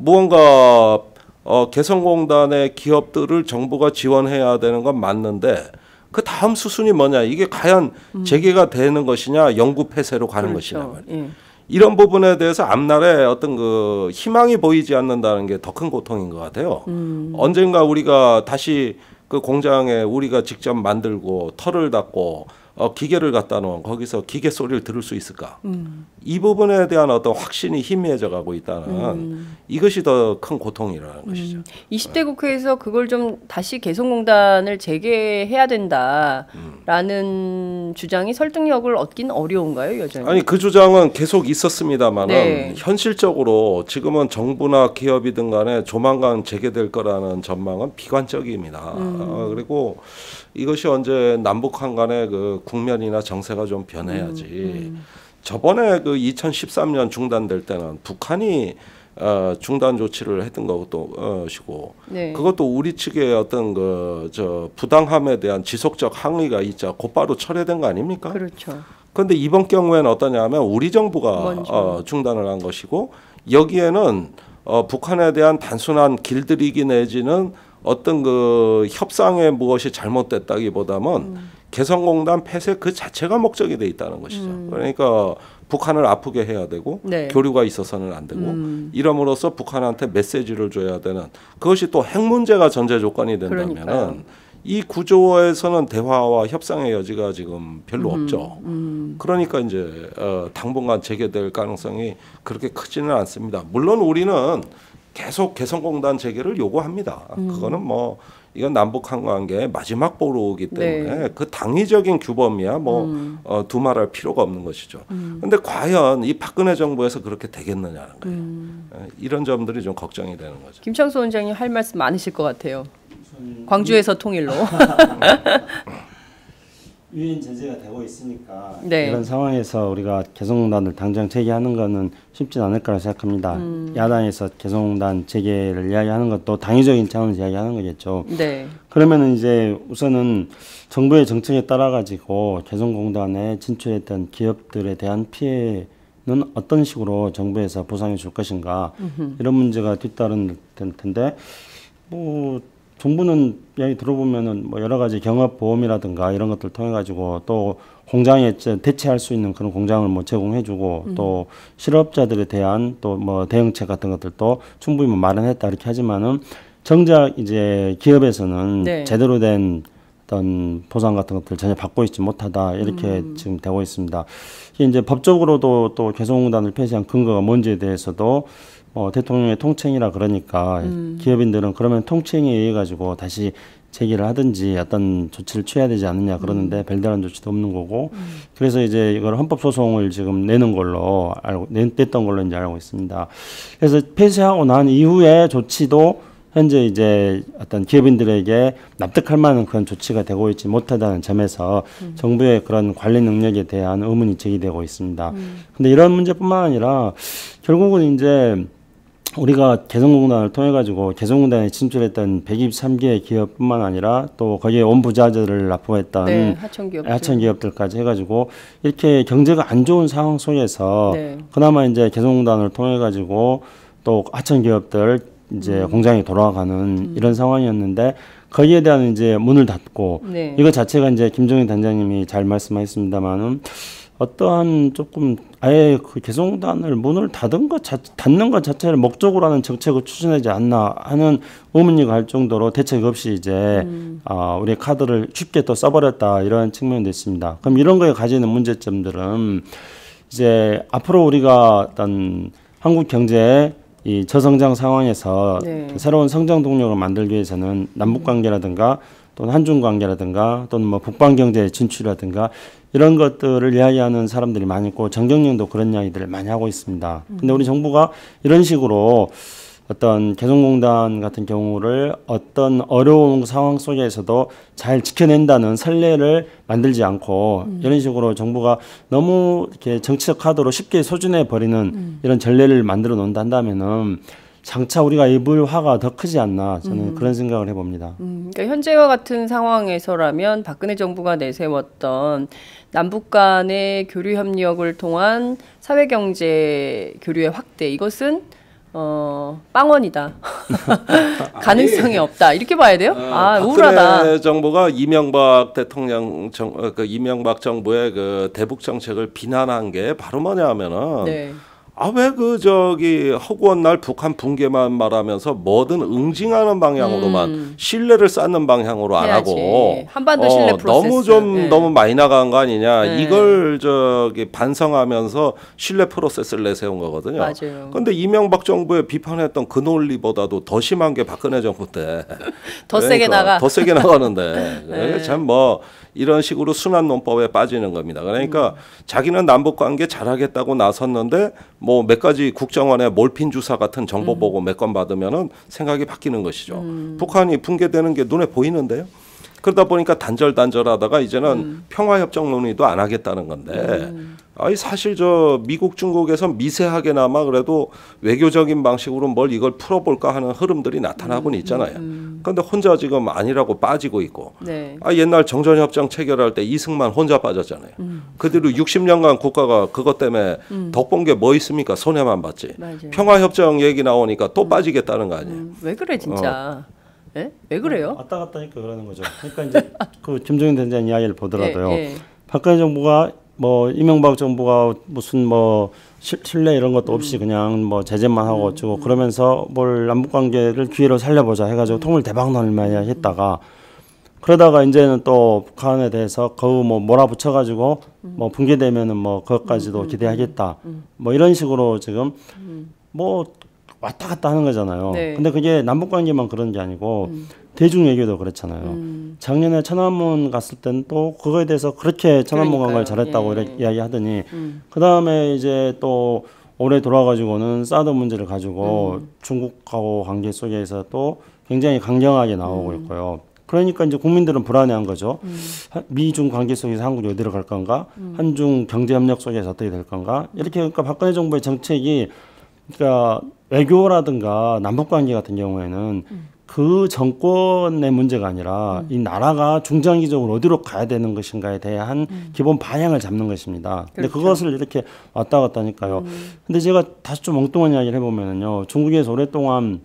무언가 어, 개성공단의 기업들을 정부가 지원해야 되는 건 맞는데 그 다음 수순이 뭐냐. 이게 과연 음. 재개가 되는 것이냐 영구 폐쇄로 가는 그렇죠. 것이냐 말이에요. 예. 이런 부분에 대해서 앞날에 어떤 그 희망이 보이지 않는다는 게 더 큰 고통인 것 같아요. 음. 언젠가 우리가 다시 그 공장에 우리가 직접 만들고 털을 닫고 어, 기계를 갖다 놓은 거기서 기계 소리를 들을 수 있을까? 음. 이 부분에 대한 어떤 확신이 희미해져 가고 있다는 음. 이것이 더 큰 고통이라는 것이죠. 음. 이십 대 국회에서 그걸 좀 다시 개성공단을 재개해야 된다라는 음. 주장이 설득력을 얻긴 어려운가요, 여전히? 아니 그 주장은 계속 있었습니다만은 네. 현실적으로 지금은 정부나 기업이든 간에 조만간 재개될 거라는 전망은 비관적입니다. 음. 어, 그리고 이것이 언제 남북한 간의 그 국면이나 정세가 좀 변해야지. 음. 음. 저번에 그 이천십삼 년 중단될 때는 북한이 어, 중단 조치를 했던 것도시고 네. 그것도 우리 측의 어떤 그 저 부당함에 대한 지속적 항의가 있자 곧바로 철회된 거 아닙니까? 그렇죠. 그런데 이번 경우에는 어떠냐면 우리 정부가 먼저. 어, 중단을 한 것이고 여기에는 어, 북한에 대한 단순한 길들이기 내지는 어떤 그 협상에 무엇이 잘못됐다기보다는 음. 개성공단 폐쇄 그 자체가 목적이 돼 있다는 것이죠. 음. 그러니까 북한을 아프게 해야 되고 네. 교류가 있어서는 안 되고 음. 이러므로써 북한한테 메시지를 줘야 되는 그것이 또 핵 문제가 전제 조건이 그러니까요. 된다면은 이 구조에서는 대화와 협상의 여지가 지금 별로 음. 없죠. 음. 그러니까 이제 어, 당분간 재개될 가능성이 그렇게 크지는 않습니다. 물론 우리는 계속 개성공단 재개를 요구합니다. 음. 그거는 뭐 이건 남북한 관계의 마지막 보루이기 때문에 네. 그 당위적인 규범이야 뭐 음. 어, 두말할 필요가 없는 것이죠. 음. 그런데 과연 이 박근혜 정부에서 그렇게 되겠느냐는 거예요. 음. 예, 이런 점들이 좀 걱정이 되는 거죠. 김창수 원장님 할 말씀 많으실 것 같아요. 광주에서 통일로. 유엔 제재가 되고 있으니까 네. 이런 상황에서 우리가 개성공단을 당장 재개하는 것은 쉽진 않을 거라 생각합니다. 음. 야당에서 개성공단 재개를 이야기하는 것도 당위적인 차원에서 이야기하는 거겠죠. 네. 그러면은 이제 우선은 정부의 정책에 따라 가지고 개성공단에 진출했던 기업들에 대한 피해는 어떤 식으로 정부에서 보상해 줄 것인가 음흠. 이런 문제가 뒤따른 텐데 뭐. 정부는 이야기 들어보면은 뭐 여러 가지 경업 보험이라든가 이런 것들 통해 가지고 또 공장에 대체할 수 있는 그런 공장을 뭐 제공해주고 음. 또 실업자들에 대한 또 뭐 대응책 같은 것들도 충분히 뭐 마련했다 이렇게 하지만은 정작 이제 기업에서는 네. 제대로 된 어떤 보상 같은 것들 전혀 받고 있지 못하다 이렇게 음. 지금 되고 있습니다. 이게 이제 법적으로도 또 개성공단을 폐쇄한 근거가 뭔지에 대해서도 어, 대통령의 통칭이라 그러니까 음. 기업인들은 그러면 통칭에 의해 가지고 다시 제기를 하든지 어떤 조치를 취해야 되지 않느냐 그러는데 음. 별다른 조치도 없는 거고 음. 그래서 이제 이걸 헌법 소송을 지금 내는 걸로 알고 냈던 걸로 이제 알고 있습니다. 그래서 폐쇄하고 난 이후에 조치도 현재 이제 어떤 기업인들에게 납득할 만한 그런 조치가 되고 있지 못하다는 점에서 음. 정부의 그런 관리 능력에 대한 의문이 제기되고 있습니다. 음. 근데 이런 문제뿐만 아니라 결국은 이제 우리가 개성공단을 통해 가지고 개성공단에 진출했던 백이십삼 개의 기업뿐만 아니라 또 거기에 온 부자들을 납부했던 네, 하청기업들. 하청기업들까지 해가지고 이렇게 경제가 안 좋은 상황 속에서 네. 그나마 이제 개성공단을 통해 가지고 또 하청기업들 이제 음. 공장이 돌아가는 음. 이런 상황이었는데 거기에 대한 이제 문을 닫고 네. 이거 자체가 이제 김종인 단장님이 잘 말씀하셨습니다만은 어떠한 조금 아예 그 개성공단을 문을 닫은 것 자, 닫는 것 자체를 목적으로 하는 정책을 추진하지 않나 하는 의문이 갈 정도로 대책 없이 이제 음. 어, 우리의 카드를 쉽게 또 써버렸다 이런 측면도 있습니다. 그럼 이런 거에 가지는 문제점들은 이제 앞으로 우리가 어떤 한국 경제에 이 저성장 상황에서 네. 새로운 성장 동력을 만들기 위해서는 남북 관계라든가 또는 한중 관계라든가 또는 뭐 북방 경제 진출이라든가 이런 것들을 이야기하는 사람들이 많이 있고 정경련도 그런 이야기들을 많이 하고 있습니다. 근데 우리 정부가 이런 식으로 어떤 개성공단 같은 경우를 어떤 어려운 상황 속에서도 잘 지켜낸다는 선례를 만들지 않고 음. 이런 식으로 정부가 너무 이렇게 정치적 카드로 쉽게 소진해 버리는 음. 이런 전례를 만들어 놓는다면은 장차 우리가 입을 화가 더 크지 않나 저는 음. 그런 생각을 해봅니다. 음, 그러니까 현재와 같은 상황에서라면 박근혜 정부가 내세웠던 남북 간의 교류 협력을 통한 사회경제 교류의 확대 이것은 어, 빵원이다. 가능성이 없다. 이렇게 봐야 돼요? 어, 아, 박근혜 우울하다. 정부가 이명박 대통령 정, 그 이명박 정부의 그 대북 정책을 비난한 게 바로 뭐냐면은 네. 아 왜 그 저기 허구한 날 북한 붕괴만 말하면서 뭐든 응징하는 방향으로만 음. 신뢰를 쌓는 방향으로 안 해야지. 하고 한반도 신뢰 어, 프로세스. 너무 좀 네. 너무 많이 나간 거 아니냐 네. 이걸 저기 반성하면서 신뢰 프로세스를 내세운 거거든요. 맞아요. 그런데 이명박 정부에 비판했던 그 논리보다도 더 심한 게 박근혜 정부 때 더 세게 나가. 더 세게 나가는데 네. 참 뭐 이런 식으로 순환 논법에 빠지는 겁니다. 그러니까 음. 자기는 남북 관계 잘하겠다고 나섰는데 뭐 몇 가지 국정원의 몰핀 주사 같은 정보 보고 몇 건 받으면은 생각이 바뀌는 것이죠. 음. 북한이 붕괴되는 게 눈에 보이는데요. 그러다 보니까 단절단절하다가 이제는 음. 평화협정 논의도 안 하겠다는 건데 음. 아니 사실 저 미국 중국에서 미세하게나마 그래도 외교적인 방식으로 뭘 이걸 풀어볼까 하는 흐름들이 나타나고는 있잖아요. 음. 그런데 혼자 지금 아니라고 빠지고 있고 네. 아 옛날 정전협정 체결할 때 이승만 혼자 빠졌잖아요. 음. 그대로 육십 년간 국가가 그것 때문에 음. 덕본 게 뭐 있습니까? 손해만 봤지. 맞아요. 평화협정 얘기 나오니까 또 음. 빠지겠다는 거 아니에요. 음. 왜 그래 진짜. 어. 예? 왜 그래요? 왔다 갔다 하니까 그러는 거죠. 그러니까 이제 그 김정인 대장 이야기를 보더라도요. 예, 예. 박근혜 정부가 뭐 이명박 정부가 무슨 뭐 신뢰 이런 것도 없이 음. 그냥 뭐 제재만 하고 어쩌고 음. 그러면서 뭘 남북 관계를 기회로 살려보자 해가지고 음. 통일 대박론을 많이 했다가 그러다가 이제는 또 북한에 대해서 거의 뭐 몰아붙여가지고 음. 뭐 붕괴되면은 뭐 그것까지도 음. 기대하겠다. 음. 뭐 이런 식으로 지금 음. 뭐 왔다 갔다 하는 거잖아요. 네. 근데 그게 남북 관계만 그런 게 아니고 음. 대중 외교도 그렇잖아요. 음. 작년에 천안문 갔을 때는 또 그거에 대해서 그렇게 천안문 간 걸 잘했다고 예. 이렇게 이야기하더니 음. 그 다음에 이제 또 올해 돌아가지고는 사드 문제를 가지고 음. 중국하고 관계 속에서 또 굉장히 강경하게 나오고 음. 있고요. 그러니까 이제 국민들은 불안해한 거죠. 음. 미중 관계 속에서 한국이 어디로 갈 건가? 음. 한중 경제 협력 속에서 어떻게 될 건가? 이렇게 그러니까 박근혜 정부의 정책이 그러니까 외교라든가 남북관계 같은 경우에는 음. 그 정권의 문제가 아니라 음. 이 나라가 중장기적으로 어디로 가야 되는 것인가에 대한 음. 기본 방향을 잡는 것입니다. 그런데 그렇죠. 그것을 이렇게 왔다 갔다 하니까요. 음. 근데 제가 다시 좀 엉뚱한 이야기를 해보면요. 중국에서 오랫동안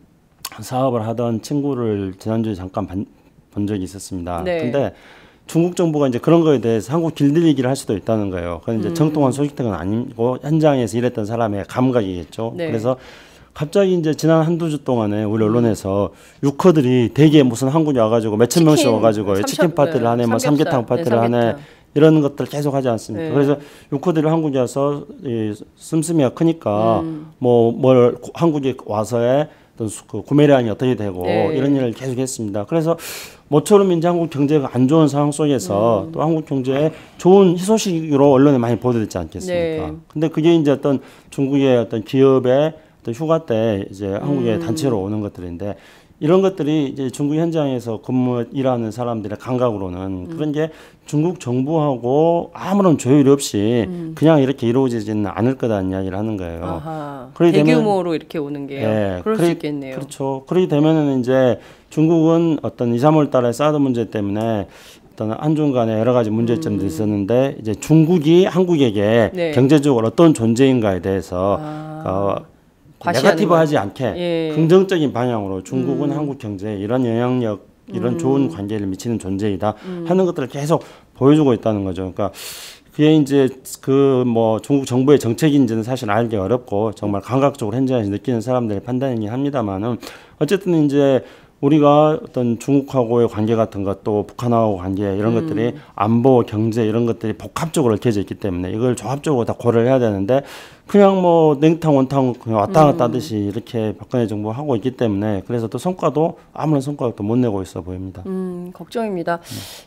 사업을 하던 친구를 지난주에 잠깐 반, 본 적이 있었습니다. 네. 근데 중국 정부가 이제 그런 거에 대해서 한국 길들이기를 할 수도 있다는 거예요. 그건 이제 음. 정통한 소식통은 아니고 현장에서 일했던 사람의 감각이겠죠. 네. 그래서 갑자기 이제 지난 한두 주 동안에 우리 언론에서 유커들이 대개 무슨 한국에 와가지고 몇천 명씩 와가지고 삼, 치킨 파티를 네. 하네, 뭐 삼계탕 파티를 네, 하네 이런 것들 계속 하지 않습니까? 네. 그래서 유커들이 한국에 와서 이 씀씀이가 크니까 음. 뭐 뭘 한국에 와서의 어떤 그 구매량이 어떻게 되고 네. 이런 일을 계속 했습니다. 그래서 모처럼 이제 한국 경제가 안 좋은 상황 속에서 음. 또 한국 경제에 좋은 희소식으로 언론에 많이 보도됐지 않겠습니까? 네. 근데 그게 이제 어떤 중국의 어떤 기업의 어떤 휴가 때 이제 한국에 음. 단체로 오는 것들인데 이런 것들이 이제 중국 현장에서 근무 일하는 사람들의 감각으로는 음. 그런 게 중국 정부하고 아무런 조율이 없이 음. 그냥 이렇게 이루어지지는 않을 거다는 이야기를 하는 거예요. 아하. 대규모로 이렇게 오는 게요. 네, 그럴 그래, 수 있겠네요. 그렇죠. 그렇게 되면은 이제 중국은 어떤 이, 삼월 달에 사드 문제 때문에 어떤 한중 간에 여러 가지 문제점들이 음. 있었는데 이제 중국이 한국에게 네. 경제적으로 어떤 존재인가에 대해서 아. 어, 네거티브하지 않게 예. 긍정적인 방향으로 중국은 음. 한국 경제에 이런 영향력, 이런 음. 좋은 관계를 미치는 존재이다 음. 하는 것들을 계속 보여주고 있다는 거죠. 그러니까 그게 이제 그 뭐 중국 정부의 정책인지는 사실 알기 어렵고 정말 감각적으로 현장에서 느끼는 사람들의 판단이긴 합니다만은 어쨌든 이제 우리가 어떤 중국하고의 관계 같은 것, 또 북한하고 관계 이런 음. 것들이 안보, 경제 이런 것들이 복합적으로 얽혀져 있기 때문에 이걸 종합적으로 다 고려를 해야 되는데 그냥 뭐 냉탕 원탕 그냥 왔다 갔다 음. 하듯이 이렇게 박근혜 정부가 하고 있기 때문에 그래서 또 성과도 아무런 성과도 못 내고 있어 보입니다. 음, 걱정입니다.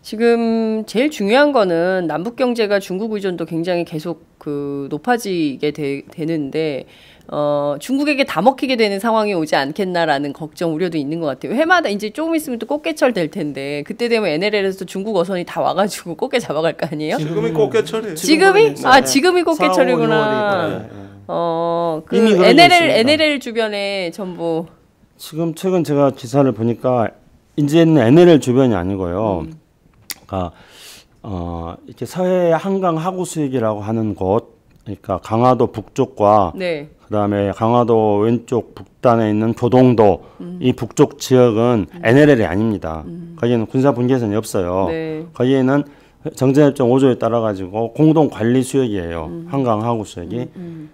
지금 제일 중요한 거는 남북 경제가 중국 의존도 굉장히 계속 그 높아지게 되, 되는데 어, 중국에게 다 먹히게 되는 상황이 오지 않겠나라는 걱정 우려도 있는 것 같아요. 해마다 이제 조금 있으면 또 꽃게철 될 텐데 그때 되면 엔엘엘에서 중국 어선이 다 와가지고 꽃게 잡아갈 거 아니에요? 지금이 꽃게철이에요. 지금이? 지금은 아 네. 지금이 꽃게철이구나. 사, 오, 유월이, 네. 어, 그 이미 그러고 엔엘엘 있습니다. 엔엘엘 주변에 전부 지금 최근 제가 기사를 보니까 이제는 엔엘엘 주변이 아니고요. 음. 그러니까 어, 이렇게 서해 한강 하구 수역이라고 하는 곳, 그러니까 강화도 북쪽과 네. 그다음에 강화도 왼쪽 북단에 있는 교동도 음. 이 북쪽 지역은 엔엘엘이 아닙니다. 거기에는 군사 분계선이 없어요. 네. 거기에는 정전협정 오 조에 따라 가지고 공동 관리 수역이에요. 음. 한강 하구 수역이.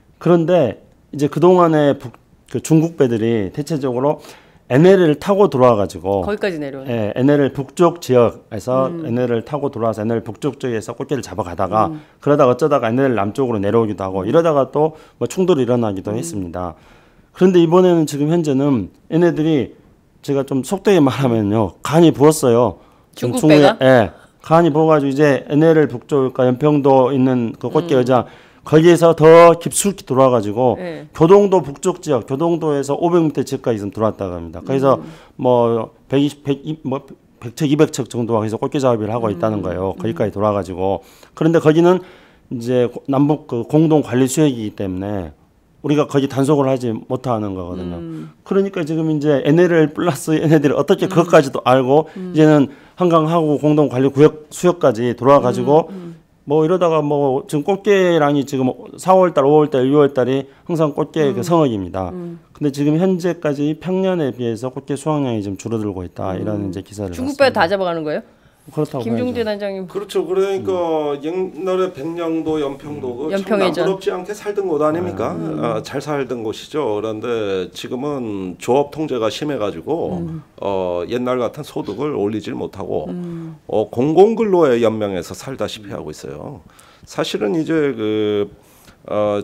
그런데 이제 그 동안에 그 중국 배들이 대체적으로 엔엘엘을 타고 들어와 가지고 거기까지 내려오네. 예, 엔엘엘 북쪽 지역에서 음. 엔엘엘을 타고 들어와서 엔엘엘 북쪽 쪽에서 꽃게를 잡아가다가 음. 그러다가 어쩌다가 엔엘엘 남쪽으로 내려오기도 하고 이러다가 또 뭐 충돌이 일어나기도 음. 했습니다. 그런데 이번에는 지금 현재는 얘네들이 제가 좀 속되게 말하면요 간이 부었어요. 중국 중국에- 배가? 예, 간이 부어가지고 이제 엔엘엘 북쪽 그러니까 연평도 있는 그 꽃게 음. 의장 거기에서 더 깊숙이 들어와가지고 네. 교동도 북쪽 지역, 교동도에서 오백 미터 지역까지 좀 들어왔다고 합니다. 그래서 음. 뭐 뭐120, 백, 뭐 백 척, 이백 척 정도가 거기서 꽃게 작업을 하고 있다는 거예요. 거기까지 돌아가지고 그런데 거기는 이제 남북 그 공동 관리 수역이기 때문에 우리가 거기 단속을 하지 못하는 거거든요. 음. 그러니까 지금 이제 엔엘엘 플러스 얘네들이 어떻게 그것까지도 알고 이제는 한강하고 공동 관리 구역 수역까지 돌아가지고 뭐 이러다가 뭐 지금 꽃게량이 지금 사월달, 오월달, 유월달이 항상 꽃게 그 성역입니다. 근데 지금 현재까지 평년에 비해서 꽃게 수확량이 좀 줄어들고 있다 이런 이제 기사를 중국 봤습니다. 배 다 잡아가는 거예요? 그렇다고 김종대 봐야죠. 단장님. 그렇죠. 그러니까 옛날에 백령도, 연평도 그 참 연평해전. 남부럽지 않게 살던 곳 아닙니까? 아, 잘 살던 곳이죠. 그런데 지금은 조업 통제가 심해가지고 어, 옛날 같은 소득을 올리질 못하고 어, 공공근로에 연명해서 살다시피 하고 있어요. 사실은 이제 그 어,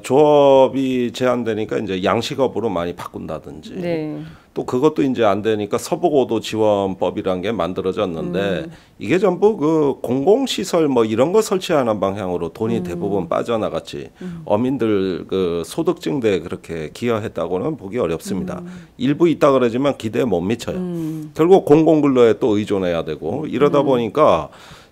조업이 제한되니까 이제 양식업으로 많이 바꾼다든지. 네. 또 그것도 이제 안 되니까 서부고도 지원법이란 게 만들어졌는데 음. 이게 전부 그 공공시설 뭐 이런 거 설치하는 방향으로 돈이 음. 대부분 빠져나갔지 어민들 그 소득 증대에 그렇게 기여했다고는 보기 어렵습니다. 일부 있다 그러지만 기대에 못 미쳐요. 음. 결국 공공근로에 또 의존해야 되고 이러다 보니까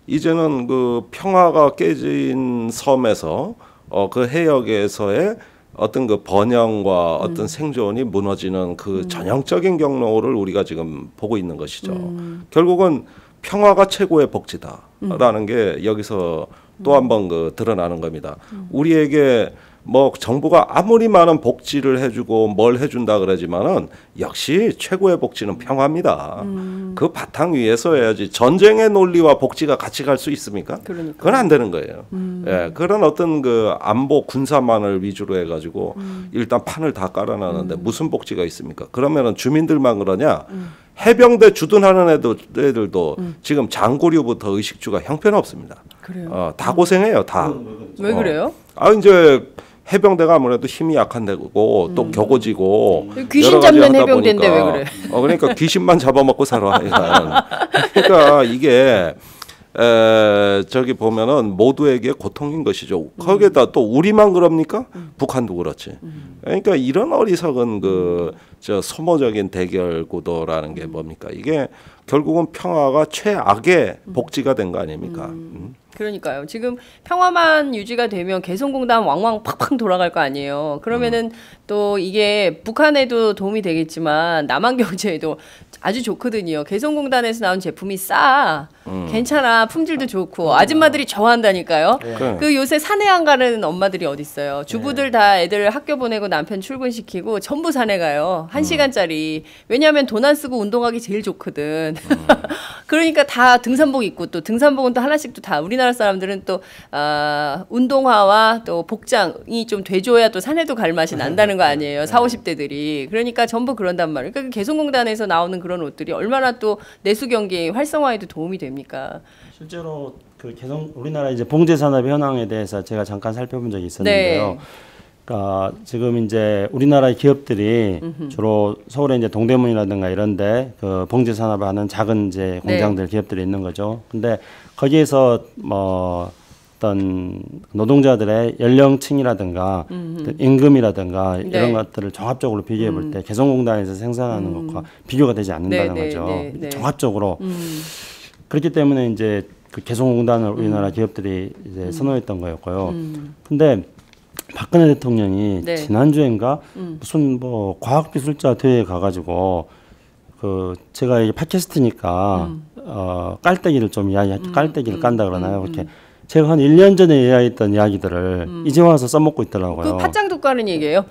이제는 그 평화가 깨진 섬에서 어, 그 해역에서의 어떤 그 번영과 어떤 생존이 무너지는 그 전형적인 경로를 우리가 지금 보고 있는 것이죠. 결국은 평화가 최고의 복지다라는 게 여기서 또 한 번 그 드러나는 겁니다. 우리에게 뭐 정부가 아무리 많은 복지를 해주고 뭘 해준다 그러지만은 역시 최고의 복지는 평화입니다. 음. 그 바탕 위에서 해야지 전쟁의 논리와 복지가 같이 갈 수 있습니까? 그러니까. 그건 안 되는 거예요. 음. 예, 그런 어떤 그 안보 군사만을 위주로 해가지고 음. 일단 판을 다 깔아놨는데 무슨 복지가 있습니까? 그러면은 주민들만 그러냐? 해병대 주둔하는 애들, 애들도 지금 장구류부터 의식주가 형편없습니다. 그래요. 어, 다 고생해요, 다. 왜 그래요? 아 이제 해병대가 아무래도 힘이 약한 데고 또 격오지고 귀신 여러 가지 잡는 하다 해병대인데 보니까 왜 그래? 어 그러니까 귀신만 잡아먹고 살아. 그러니까, 그러니까 이게 에, 저기 보면은 모두에게 고통인 것이죠. 거기에다 또 우리만 그럽니까? 북한도 그렇지. 그러니까 이런 어리석은 그 저 소모적인 대결 구도라는 게 뭡니까? 이게 결국은 평화가 최악의 복지가 된 거 아닙니까? 음. 그러니까요. 지금 평화만 유지가 되면 개성공단 왕왕 팍팍 돌아갈 거 아니에요. 그러면은 음. 또 이게 북한에도 도움이 되겠지만 남한 경제에도 아주 좋거든요. 개성공단에서 나온 제품이 싸. 음. 괜찮아. 품질도 좋고 아줌마들이 좋아한다니까요. 그래. 그 요새 산에 안 가는 엄마들이 어디 있어요. 주부들 다 애들 학교 보내고 남편 출근시키고 전부 산에 가요. 한 시간짜리. 왜냐하면 돈 안 쓰고 운동하기 제일 좋거든. 그러니까 다 등산복 입고 또 등산복은 또 하나씩 또 다 우리나라 사람들은 또 아, 운동화와 또 복장이 좀 돼줘야 또 산에도 갈 맛이 난다는 거 아니에요. 사오십 대들이. 그러니까 전부 그런단 말이에요. 그러니까 개성공단에서 나오는 그런 옷들이 얼마나 또 내수 경기 활성화에도 도움이 됩니까? 실제로 그 개성 우리나라 이제 봉제 산업의 현황에 대해서 제가 잠깐 살펴본 적이 있었는데요. 네. 그러니까 지금 이제 우리나라의 기업들이 음흠. 주로 서울에 이제 동대문이라든가 이런데 그 봉제 산업을 하는 작은 이제 공장들 네. 기업들이 있는 거죠. 근데 거기에서 뭐 어떤 노동자들의 연령층이라든가 임금이라든가 네. 이런 것들을 종합적으로 비교해 볼 때 음. 개성공단에서 생산하는 음. 것과 비교가 되지 않는다는 네, 거죠. 네, 네, 종합적으로 음. 그렇기 때문에 이제 그 개성공단을 우리나라 음. 기업들이 이제 음. 선호했던 거였고요. 음. 근데 박근혜 대통령이 네. 지난주엔가 음. 무슨 뭐 과학기술자 대회에 가가지고 그 제가 이게 팟캐스트니까 음. 어 깔때기를 좀 이야기 음. 깔때기를 깐다 그러나요? 음. 그렇게 제가 한 일 년 전에 이야기했던 이야기들을 음. 이제 와서 써먹고 있더라고요. 그 팟짱 듣고 하는 얘기예요?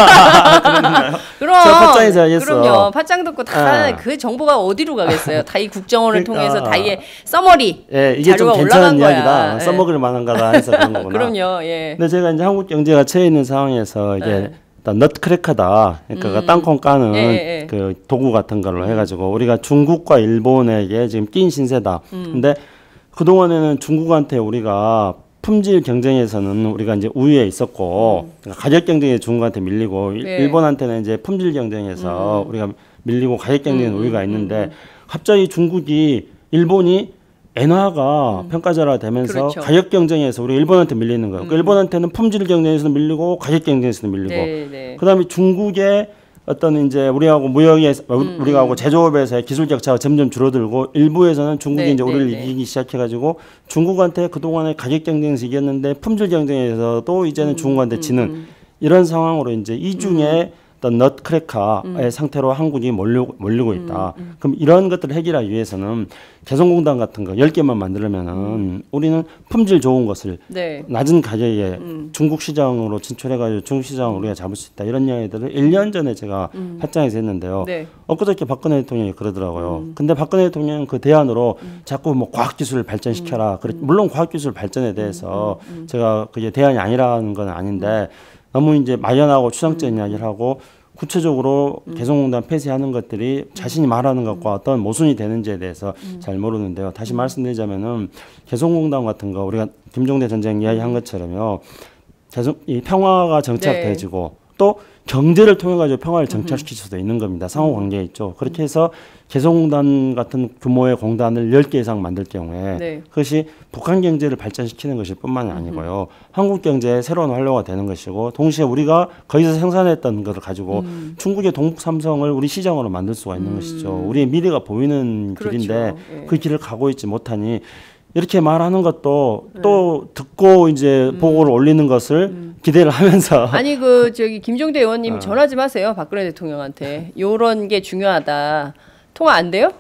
그런가요? 그럼. 제가 팟짱에서 이야기했어. 그럼요. 팟짱 듣고 다 그 아. 정보가 어디로 가겠어요? 다 이 국정원을 그러니까. 통해서 다 이게 써머리 예, 이게 좀 괜찮은 이야기다. 예. 써먹을 만한 거다 해서 그런 거구나. 그럼요. 예. 근데 제가 이제 한국 경제가 처해 있는 상황에서 이게 예. 일단 넛크래커다. 그러니까 음. 땅콩 까는 예, 예. 그 도구 같은 걸로 해가지고 우리가 중국과 일본에게 지금 낀 신세다. 음. 근데 그동안에는 중국한테 우리가 품질 경쟁에서는 우리가 이제 우위에 있었고 음. 그러니까 가격 경쟁에 중국한테 밀리고 네. 일본한테는 이제 품질 경쟁에서 음. 우리가 밀리고 가격 경쟁에 음. 우위가 있는데 음. 갑자기 중국이 일본이 엔화가 음. 평가절하 되면서 그렇죠. 가격 경쟁에서 우리가 일본한테 밀리는 거예요. 음. 그러니까 일본한테는 품질 경쟁에서는 밀리고 가격 경쟁에서는 밀리고 네, 네. 그다음에 중국의 어떤 이제 우리하고 무역에 음, 우리하고 제조업에서의 기술 격차가 점점 줄어들고 일부에서는 중국이 네, 이제 우리를 네, 이기기 네. 시작해가지고 중국한테 그동안에 가격 경쟁에서 이겼는데 품질 경쟁에서도 이제는 음, 중국한테 지는 음, 이런 상황으로 이제 이중에 음. 어떤 넛크래커의 음. 상태로 한국이 몰리고, 몰리고 있다. 음, 음. 그럼 이런 것들을 해결하기 위해서는 개성공단 같은 거 열 개만 만들면은 음. 우리는 품질 좋은 것을 네. 낮은 가격에 음. 중국 시장으로 진출해가지고 중국 시장을 우리가 잡을 수 있다. 이런 이야기들을 일 년 전에 제가 음. 팟짱에서 했는데요. 네. 엊그저께 박근혜 대통령이 그러더라고요. 음. 근데 박근혜 대통령은 그 대안으로 음. 자꾸 뭐 과학기술을 발전시켜라. 음. 물론 과학기술 발전에 대해서 음. 음. 음. 제가 그게 대안이 아니라는 건 아닌데 음. 너무 이제 막연하고 추상적인 음. 이야기를 하고 구체적으로 음. 개성공단 폐쇄하는 것들이 자신이 말하는 것과 어떤 모순이 되는지에 대해서 음. 잘 모르는데요. 다시 음. 말씀드리자면은 개성공단 같은 거 우리가 김종대 전쟁 이야기한 것처럼요. 개성 이 평화가 정착돼지고 네. 또 경제를 통해 가지고 평화를 정착시킬 수도 있는 겁니다. 상호 관계에 있죠. 그렇게 해서 개성공단 같은 규모의 공단을 열 개 이상 만들 경우에 네. 그것이 북한 경제를 발전시키는 것일 뿐만이 아니고요. 음. 한국 경제의 새로운 활로가 되는 것이고 동시에 우리가 거기서 생산했던 것을 가지고 음. 중국의 동북삼성을 우리 시장으로 만들 수가 있는 음. 것이죠. 우리의 미래가 보이는 그렇죠. 길인데 네. 그 길을 가고 있지 못하니 이렇게 말하는 것도 네. 또 듣고 이제 음. 보고를 올리는 것을 음. 기대를 하면서 아니 그 저기 김종대 의원님 어. 전화 좀 하세요. 박근혜 대통령한테. 요런 게 중요하다. 통화 안 돼요?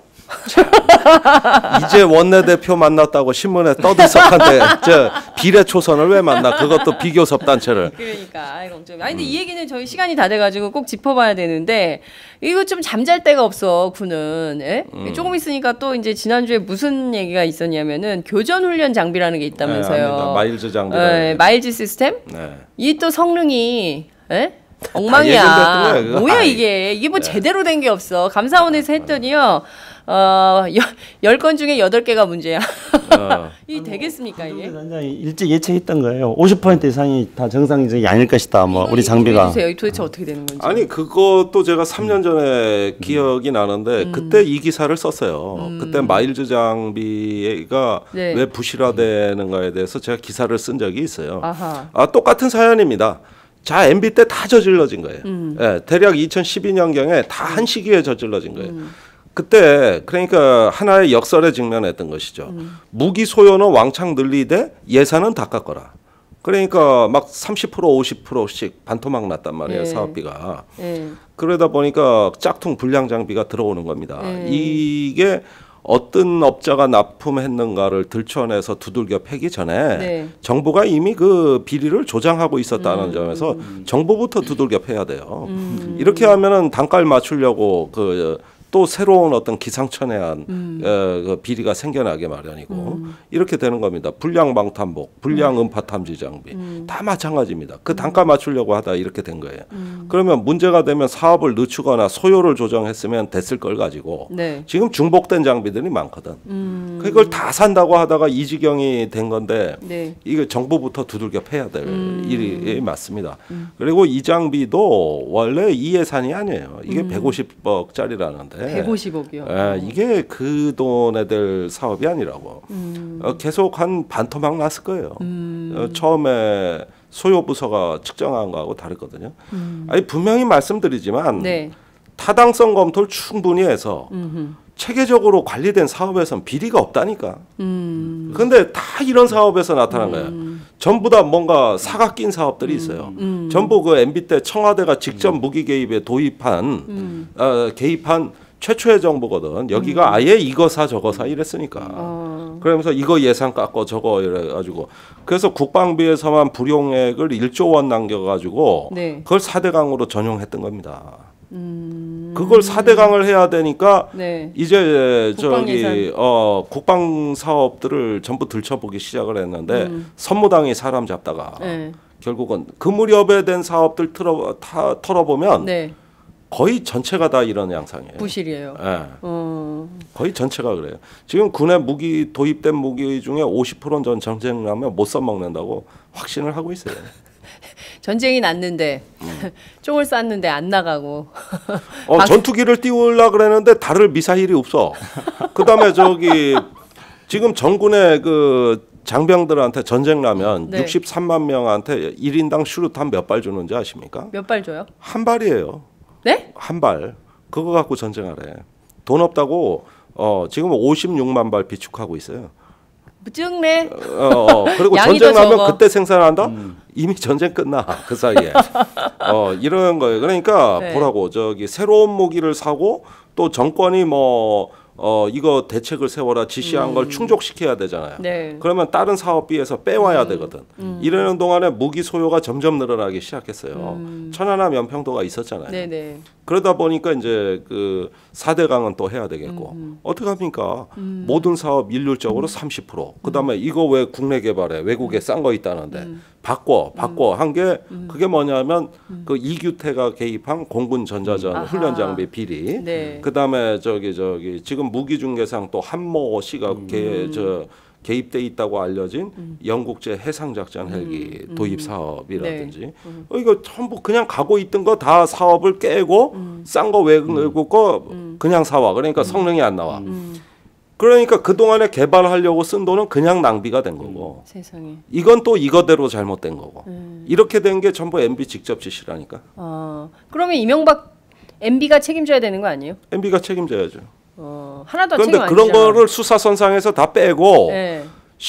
이제 원내대표 만났다고 신문에 떠들썩한데 저 비례초선을 왜 만나? 그것도 비교섭 단체를. 그러니까 아이고 좀. 아니 근데 음. 이 얘기는 저희 시간이 다 돼가지고 꼭 짚어봐야 되는데 이거 좀 잠잘 데가 없어 군은. 예? 음. 조금 있으니까 또 이제 지난주에 무슨 얘기가 있었냐면은 교전훈련 장비라는 게 있다면서요. 네, 마일즈 장비. 네, 마일즈 시스템. 네. 이 또 성능이. 예? 아, 엉망이야. 뭐야 아이. 이게. 이게 뭐 네. 제대로 된 게 없어. 감사원에서 했더니요. 어, 열 건 중에 여덟 개가 문제야. 어. 이 되겠습니까 이게? 일찍 예측했던 거예요. 오십 퍼센트 이상이 다 정상적이 아닐 것이다. 뭐 우리 장비가. 해주세요. 도대체 어떻게 되는 건지. 아니 그것도 제가 삼 년 전에 음. 기억이 나는데 음. 그때 이 기사를 썼어요. 음. 그때 마일즈 장비가 네. 왜 부실화되는가에 대해서 제가 기사를 쓴 적이 있어요. 아하. 아 똑같은 사연입니다. 자 엠비 때 다 저질러진 거예요. 음. 예, 대략 이천십이 년경에 다 한 시기에 저질러진 거예요. 음. 그때 그러니까 하나의 역설에 직면했던 것이죠. 음. 무기 소요는 왕창 늘리되 예산은 다 깎아라. 그러니까 막 삼십 퍼센트 오십 퍼센트씩 반토막 났단 말이에요. 예. 사업비가. 예. 그러다 보니까 짝퉁 불량 장비가 들어오는 겁니다. 예. 이게 어떤 업자가 납품했는가를 들춰내서 두들겨 패기 전에 네. 정부가 이미 그 비리를 조장하고 있었다는 음. 점에서 정부부터 두들겨 패야 돼요. 음. 이렇게 하면은 단가를 맞추려고 그 또 새로운 어떤 기상천외한 음. 어, 그 비리가 생겨나게 마련이고 음. 이렇게 되는 겁니다. 불량 방탄복, 불량 음파 탐지 장비 음. 다 마찬가지입니다. 그 단가 맞추려고 하다 이렇게 된 거예요. 음. 그러면 문제가 되면 사업을 늦추거나 소요를 조정했으면 됐을 걸 가지고 네. 지금 중복된 장비들이 많거든. 음. 그걸 다 산다고 하다가 이 지경이 된 건데 네. 이거 정부부터 두들겨 패야 될 음. 일이 맞습니다. 음. 그리고 이 장비도 원래 이 예산이 아니에요. 이게 음. 백오십억짜리라는데 백오십억이요. 예, 이게 그 돈에 될 사업이 아니라고. 음. 어, 계속 한 반토막 났을 거예요. 음. 어, 처음에 소요 부서가 측정한 거하고 다르거든요. 음. 아니 분명히 말씀드리지만 네. 타당성 검토를 충분히 해서 음흠. 체계적으로 관리된 사업에선 비리가 없다니까. 음. 근데 다 이런 사업에서 나타난 거예요. 음. 전부 다 뭔가 사각 낀 사업들이 있어요. 음. 전부 그 엠비 때 청와대가 직접 무기 개입에 도입한 음. 어, 개입한 최초의 정보거든. 여기가 음. 아예 이거 사 저거 사 이랬으니까. 어. 그러면서 이거 예산 깎고 저거 이래가지고 그래서 국방비에서만 불용액을 일조 원 남겨가지고 네. 그걸 사대강으로 전용했던 겁니다. 음. 그걸 사대강을 해야 되니까 네. 이제 국방 저기 예산. 어 국방 사업들을 전부 들춰보기 시작을 했는데 음. 선무당이 사람 잡다가 네. 결국은 그 무렵에 된 사업들 털어 다, 털어보면 네. 거의 전체가 다 이런 양상이에요. 부실이에요. 예. 어. 거의 전체가 그래요. 지금 군에 무기 도입된 무기 중에 오십 퍼센트는 전 전쟁 나면 못 써먹는다고 확신을 하고 있어요. 전쟁이 났는데 음. 총을 쐈는데 안 나가고. 어, 방- 전투기를 띄우려 그랬는데 다를 미사일이 없어. 그다음에 저기 지금 전군의 그 장병들한테 전쟁 나면 네. 육십삼만 명한테 일 인당 슈루탄 몇 발 주는지 아십니까? 몇 발 줘요? 한 발이에요. 네? 한 발. 그거 갖고 전쟁하래. 돈 없다고 어, 지금 오십육만 발 비축하고 있어요. 증네. 어, 어. 그리고 양이 전쟁 더 나면 적어. 그때 생산한다? 이미 전쟁 끝나 그 사이에. 어, 이런 거예요. 그러니까 네. 보라고 저기 새로운 무기를 사고 또 정권이 뭐 어, 이거 대책을 세워라 지시한 걸 충족시켜야 되잖아요. 네. 그러면 다른 사업비에서 빼와야 되거든. 이러는 동안에 무기 소요가 점점 늘어나기 시작했어요. 천안함 연평도가 있었잖아요. 네네. 그러다 보니까 이제 그 사대강은 또 해야 되겠고 어떻게 합니까? 모든 사업 일률적으로 삼십 퍼센트. 그다음에 이거 왜 국내 개발해? 외국에 싼 거 있다는데 바꿔 바꿔 한 게 그게 뭐냐면 그 이규태가 개입한 공군 전자전 아하. 훈련 장비 비리. 네. 그다음에 저기 저기 지금 무기중개상 또 한모 씨가 개, 저 개입돼 있다고 알려진 영국제 해상작전 헬기 도입 사업이라든지 어, 이거 전부 그냥 가고 있던 거 다 사업을 깨고 싼 거 외국 거 그냥 사와. 그러니까 성능이 안 나와. 그러니까 그 동안에 개발하려고 쓴 돈은 그냥 낭비가 된 거고 세상에. 이건 또 이거대로 잘못된 거고 음. 이렇게 된 게 전부 엠비 직접 지시라니까. 어. 그러면 이명박 엠비가 책임져야 되는 거 아니에요? 엠비가 책임져야죠. 어. 하나도 그런데 책임 안 그런 지잖아. 거를 수사선상에서 다 빼고 네.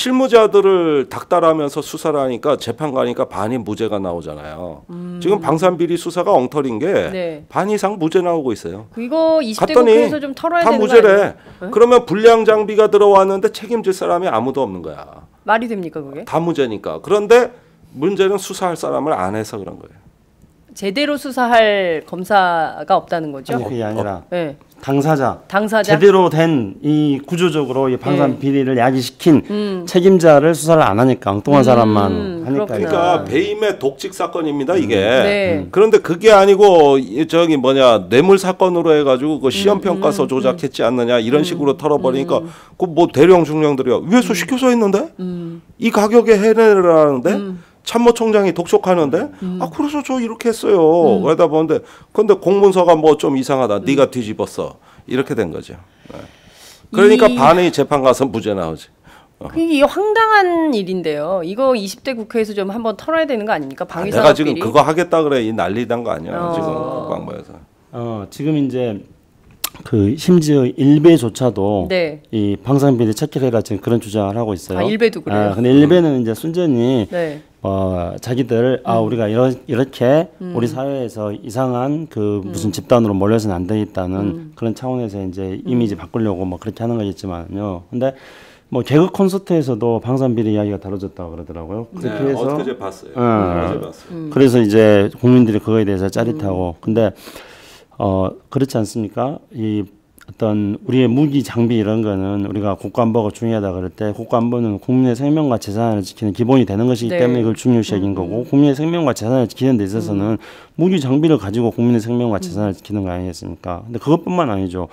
실무자들을 닥달하면서 수사를 하니까 재판 가니까 반이 무죄가 나오잖아요. 지금 방산비리 수사가 엉터리인 게 네. 반 이상 무죄 나오고 있어요. 이거 이십 대 갔더니 국회에서 좀 털어야 다 되는 거 무죄래. 아니에요? 네? 그러면 불량 장비가 들어왔는데 책임질 사람이 아무도 없는 거야. 말이 됩니까 그게? 다 무죄니까. 그런데 문제는 수사할 사람을 안 해서 그런 거예요. 제대로 수사할 검사가 없다는 거죠? 아니 그게 아니라 네. 당사자, 당사자. 제대로 된 이 구조적으로 이 방산 네. 비리를 야기시킨 음. 책임자를 수사를 안 하니까 엉뚱한 음, 사람만 하니까. 그렇구나. 그러니까 배임의 독직 사건입니다 이게. 네. 그런데 그게 아니고 이 저기 뭐냐 뇌물 사건으로 해가지고 그 시험 평가서 조작했지 않느냐 이런 식으로 털어버리니까 그 뭐 대령 중령들이야 위에서 시켜서 했는데 이 가격에 해내라는데 참모총장이 독촉하는데 아 그래서 저 이렇게 했어요. 그러다 보는데 근데 공문서가 뭐 좀 이상하다. 네가 뒤집었어. 이렇게 된 거죠. 네. 그러니까 이- 반의 재판 가서 무죄 나오지. 이게 황당한 일인데요. 이거 이십 대 국회에서 좀 한번 털어야 되는 거 아닙니까? 아, 방위산업 내가 지금 비리. 그거 하겠다 그래 이 난리 난 거 아니야 어. 지금 국방부에서. 어, 지금 이제 그 심지어 일베조차도 네. 이 방산비리 체크해라 지금 그런 주장을 하고 있어요. 아, 일베도 그래요? 아, 근데 일베는 이제 순전히 네. 어 자기들 아 우리가 이러, 이렇게 음. 우리 사회에서 이상한 그 무슨 집단으로 몰려서는 안 되겠다는 음. 그런 차원에서 이제 이미지 바꾸려고 뭐 그렇게 하는 거겠지만요. 근데 뭐 개그 콘서트에서도 방산비리 이야기가 다뤄졌다고 그러더라고요. 그렇게 네, 해서 어떻게 봤어요? 어, 어제 봤어요. 음. 그래서 이제 국민들이 그거에 대해서 짜릿하고 근데 어 그렇지 않습니까? 이 어떤 우리의 무기 장비 이런 거는 우리가 국가안보가 중요하다 그럴 때 국가안보는 국민의 생명과 재산을 지키는 기본이 되는 것이기 네. 때문에 그걸 중요시 여긴 거고 국민의 생명과 재산을 지키는 데 있어서는 무기 장비를 가지고 국민의 생명과 재산을 지키는 거 아니겠습니까? 근데 그것뿐만 아니죠.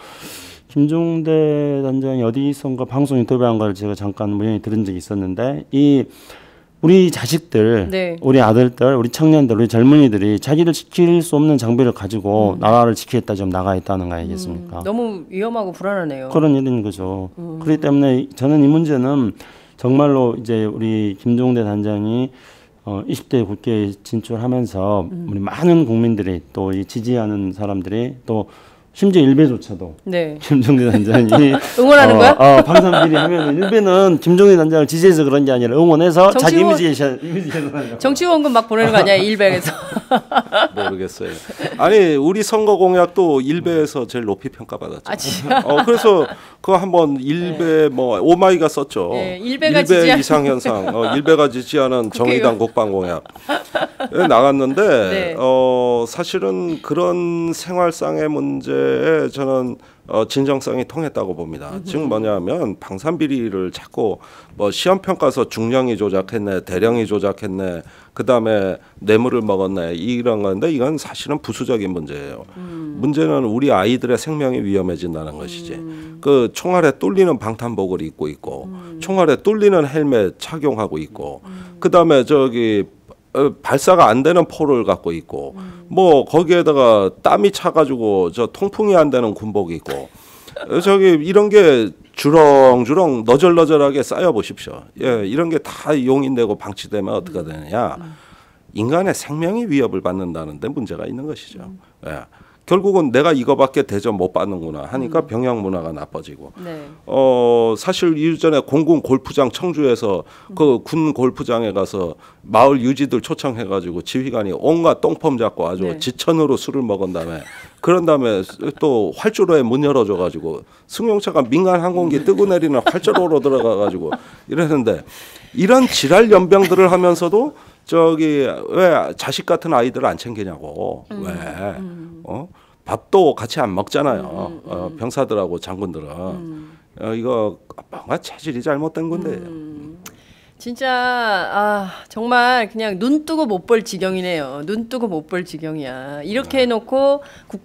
김종대 단장이 어디선가 방송 인터뷰한 걸 제가 잠깐 우연히 들은 적이 있었는데 이 우리 자식들, 네. 우리 아들들, 우리 청년들, 우리 젊은이들이 자기를 지킬 수 없는 장비를 가지고 음. 나라를 지키겠다 좀 나가 있다는 거 아니겠습니까? 음, 너무 위험하고 불안하네요. 그런 일인 거죠. 음. 그렇기 때문에 저는 이 문제는 정말로 이제 우리 김종대 단장이 어, 이십 대 국회에 진출하면서 음. 우리 많은 국민들이 또 이 지지하는 사람들이 또 심지어 일베조차도 네. 김종대 단장이 응원하는 어, 거야? 어, 방산비리 하면 일베는 김종대 단장을 지지해서 그런 게 아니라 응원해서 자기 정치원- 이미지 제 이미지 개선하는 거. 정치원금 막 보내는 거 아니야? 일백에서. 모르겠어요. 아니 우리 선거 공약도 일베에서 제일 높이 평가받았죠. 아, 진짜? 어 그래서 그거 한번 일베 뭐 오마이가 썼죠. 네, 일베가 일베 지지하는 이상 현상, 어, 일베가 지지하는 정의당 국방 공약 에 나갔는데 네. 어 사실은 그런 생활상의 문제에 저는 어, 진정성이 통했다고 봅니다. 음흠. 즉 뭐냐면 방산비리를 자꾸 뭐 시험 평가서 중령이 조작했네, 대령이 조작했네, 그 다음에 뇌물을 먹었네 이런 건데 이건 사실은 부수적인 문제예요. 음. 문제는 우리 아이들의 생명이 위험해진다는 것이지. 음. 그 총알에 뚫리는 방탄복을 입고 있고, 음. 총알에 뚫리는 헬멧 착용하고 있고, 음. 그 다음에 저기 어, 발사가 안 되는 포를 갖고 있고 음. 뭐 거기에다가 땀이 차가지고 저 통풍이 안 되는 군복이 있고 어, 저기 이런 게 주렁주렁 너절너절하게 쌓여 보십시오. 예, 이런 게 다 용인되고 방치되면 어떻게 되느냐? 인간의 생명이 위협을 받는다는데 문제가 있는 것이죠. 예. 결국은 내가 이거밖에 대접 못 받는구나 하니까 병영 문화가 나빠지고. 네. 어 사실 이전에 공군 골프장 청주에서 그 군 골프장에 가서 마을 유지들 초청해가지고 지휘관이 온갖 똥폼 잡고 아주 네. 지천으로 술을 먹은 다음에 그런 다음에 또 활주로에 문 열어줘가지고 승용차가 민간 항공기 뜨고 내리는 활주로로 들어가가지고 이랬는데 이런 지랄 연병들을 하면서도 저기 왜 자식 같은 아이들을 안 챙기냐고 음. 왜 음. 어? 밥도 같이 안 먹잖아요. 음, 음, 어, 병사들하고 장군들은 음. 어, 이거 뭔가 체질이 잘못된 건데. 음. 진짜 아 정말 그냥 눈 뜨고 못 볼 지경이네요. 눈 뜨고 못 볼 지경이야. 이렇게 해놓고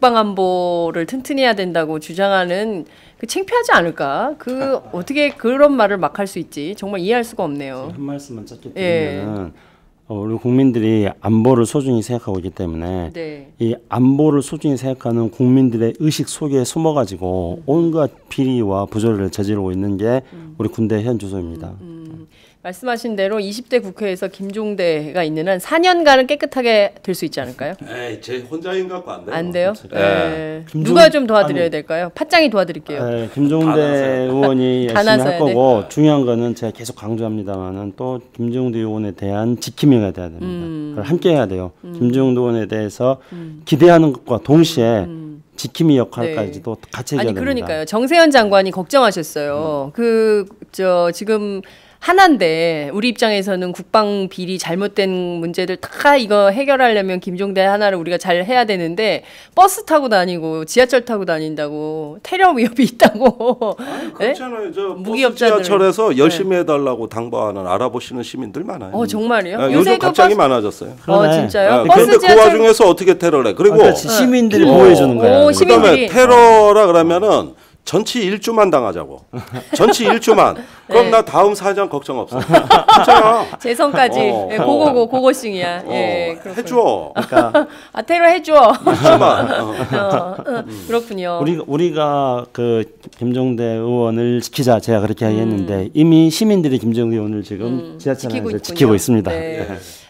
국방안보를 튼튼히 해야 된다고 주장하는 그 창피하지 않을까? 그 어떻게 그런 말을 막 할 수 있지? 정말 이해할 수가 없네요. 한 말씀만 짧게 예. 드리면은 어, 우리 국민들이 안보를 소중히 생각하고 있기 때문에 네. 이 안보를 소중히 생각하는 국민들의 의식 속에 숨어가지고 온갖 비리와 부조리를 저지르고 있는 게 우리 군대 현 주소입니다. 음, 말씀하신 대로 이십 대 국회에서 김종대가 있는 한 사 년간은 깨끗하게 될 수 있지 않을까요? 에이, 제 혼자인 것 같고 안 돼요. 안 돼요? 예. 네. 김종- 누가 좀 도와드려야 아니- 될까요? 팟짱이 도와드릴게요. 네, 김종대 의원이 다 열심히 할 나서야 거고 중요한 거는 제가 계속 강조합니다만은 또 김종대 의원에 대한 지킴이가 돼야 됩니다. 음. 그걸 함께 해야 돼요. 김종대 의원에 대해서 기대하는 것과 동시에 지킴이 역할까지도 같이 해야 아니 됩니다. 그러니까요. 정세현 장관이 걱정하셨어요. 그 저 지금 하나인데 우리 입장에서는 국방 비리 잘못된 문제들 다 이거 해결하려면 김종대 하나를 우리가 잘 해야 되는데 버스 타고 다니고 지하철 타고 다닌다고 테러 위협이 있다고. 네? 그렇잖아요. 저 무기업자들. 지하철에서 열심히 해달라고 당부하는 알아보시는 시민들 많아요. 어 정말이요? 예, 요즘 요새도 갑자기 버스- 많아졌어요. 어 그러네. 진짜요? 예, 버스 그런데 그 지하철 와중에서 어떻게 테러를 해? 그리고 그러니까 시민들이 어. 보호해주는 거야. 오, 그러니까. 시민- 그다음에 시민들이- 테러라 그러면은 전치 일주만 당하자고. 전치 일주만. 그럼 네. 나 다음 사장 걱정 없어. 진짜야. 재선까지 어. 예, 고고고 고고싱이야. 어, 예, 그렇군요. 해줘. 그러니까 아 테러 해줘. 일주만. 어. 어, 어, 그렇군요. 우리가 우리가 그 김종대 의원을 지키자 제가 그렇게 음. 했는데 이미 시민들이 김종대 의원을 지금 음, 지하철 지키고 안에서 있군요. 지키고 있습니다. 네. 예.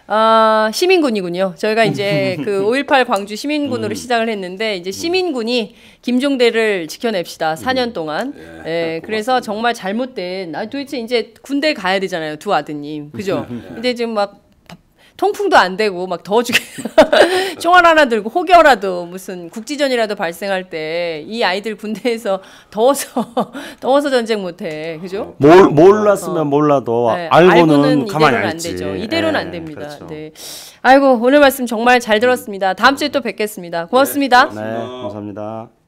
아, 시민군이군요. 저희가 이제 그 오일팔 광주 시민군으로 음. 시작을 했는데 이제 시민군이 김종대를 지켜냅시다. 사 년 동안. 예, 예, 그래서 정말 잘못된 아 도대체 이제 군대 가야 되잖아요. 두 아드님. 그죠? 근데 지금 막 통풍도 안 되고 막 더 죽게 총알 하나 들고 혹여라도 무슨 국지전이라도 발생할 때 이 아이들 군대에서 더워서 더워서 전쟁 못해. 그죠? 몰, 몰랐으면 몰라도 네, 알고는 가만히 이대로는 안 안 있지. 되죠. 이대로는 예, 안 됩니다. 그렇죠. 네. 아이고 오늘 말씀 정말 잘 들었습니다. 다음 주에 또 뵙겠습니다. 고맙습니다. 네, 감사합니다.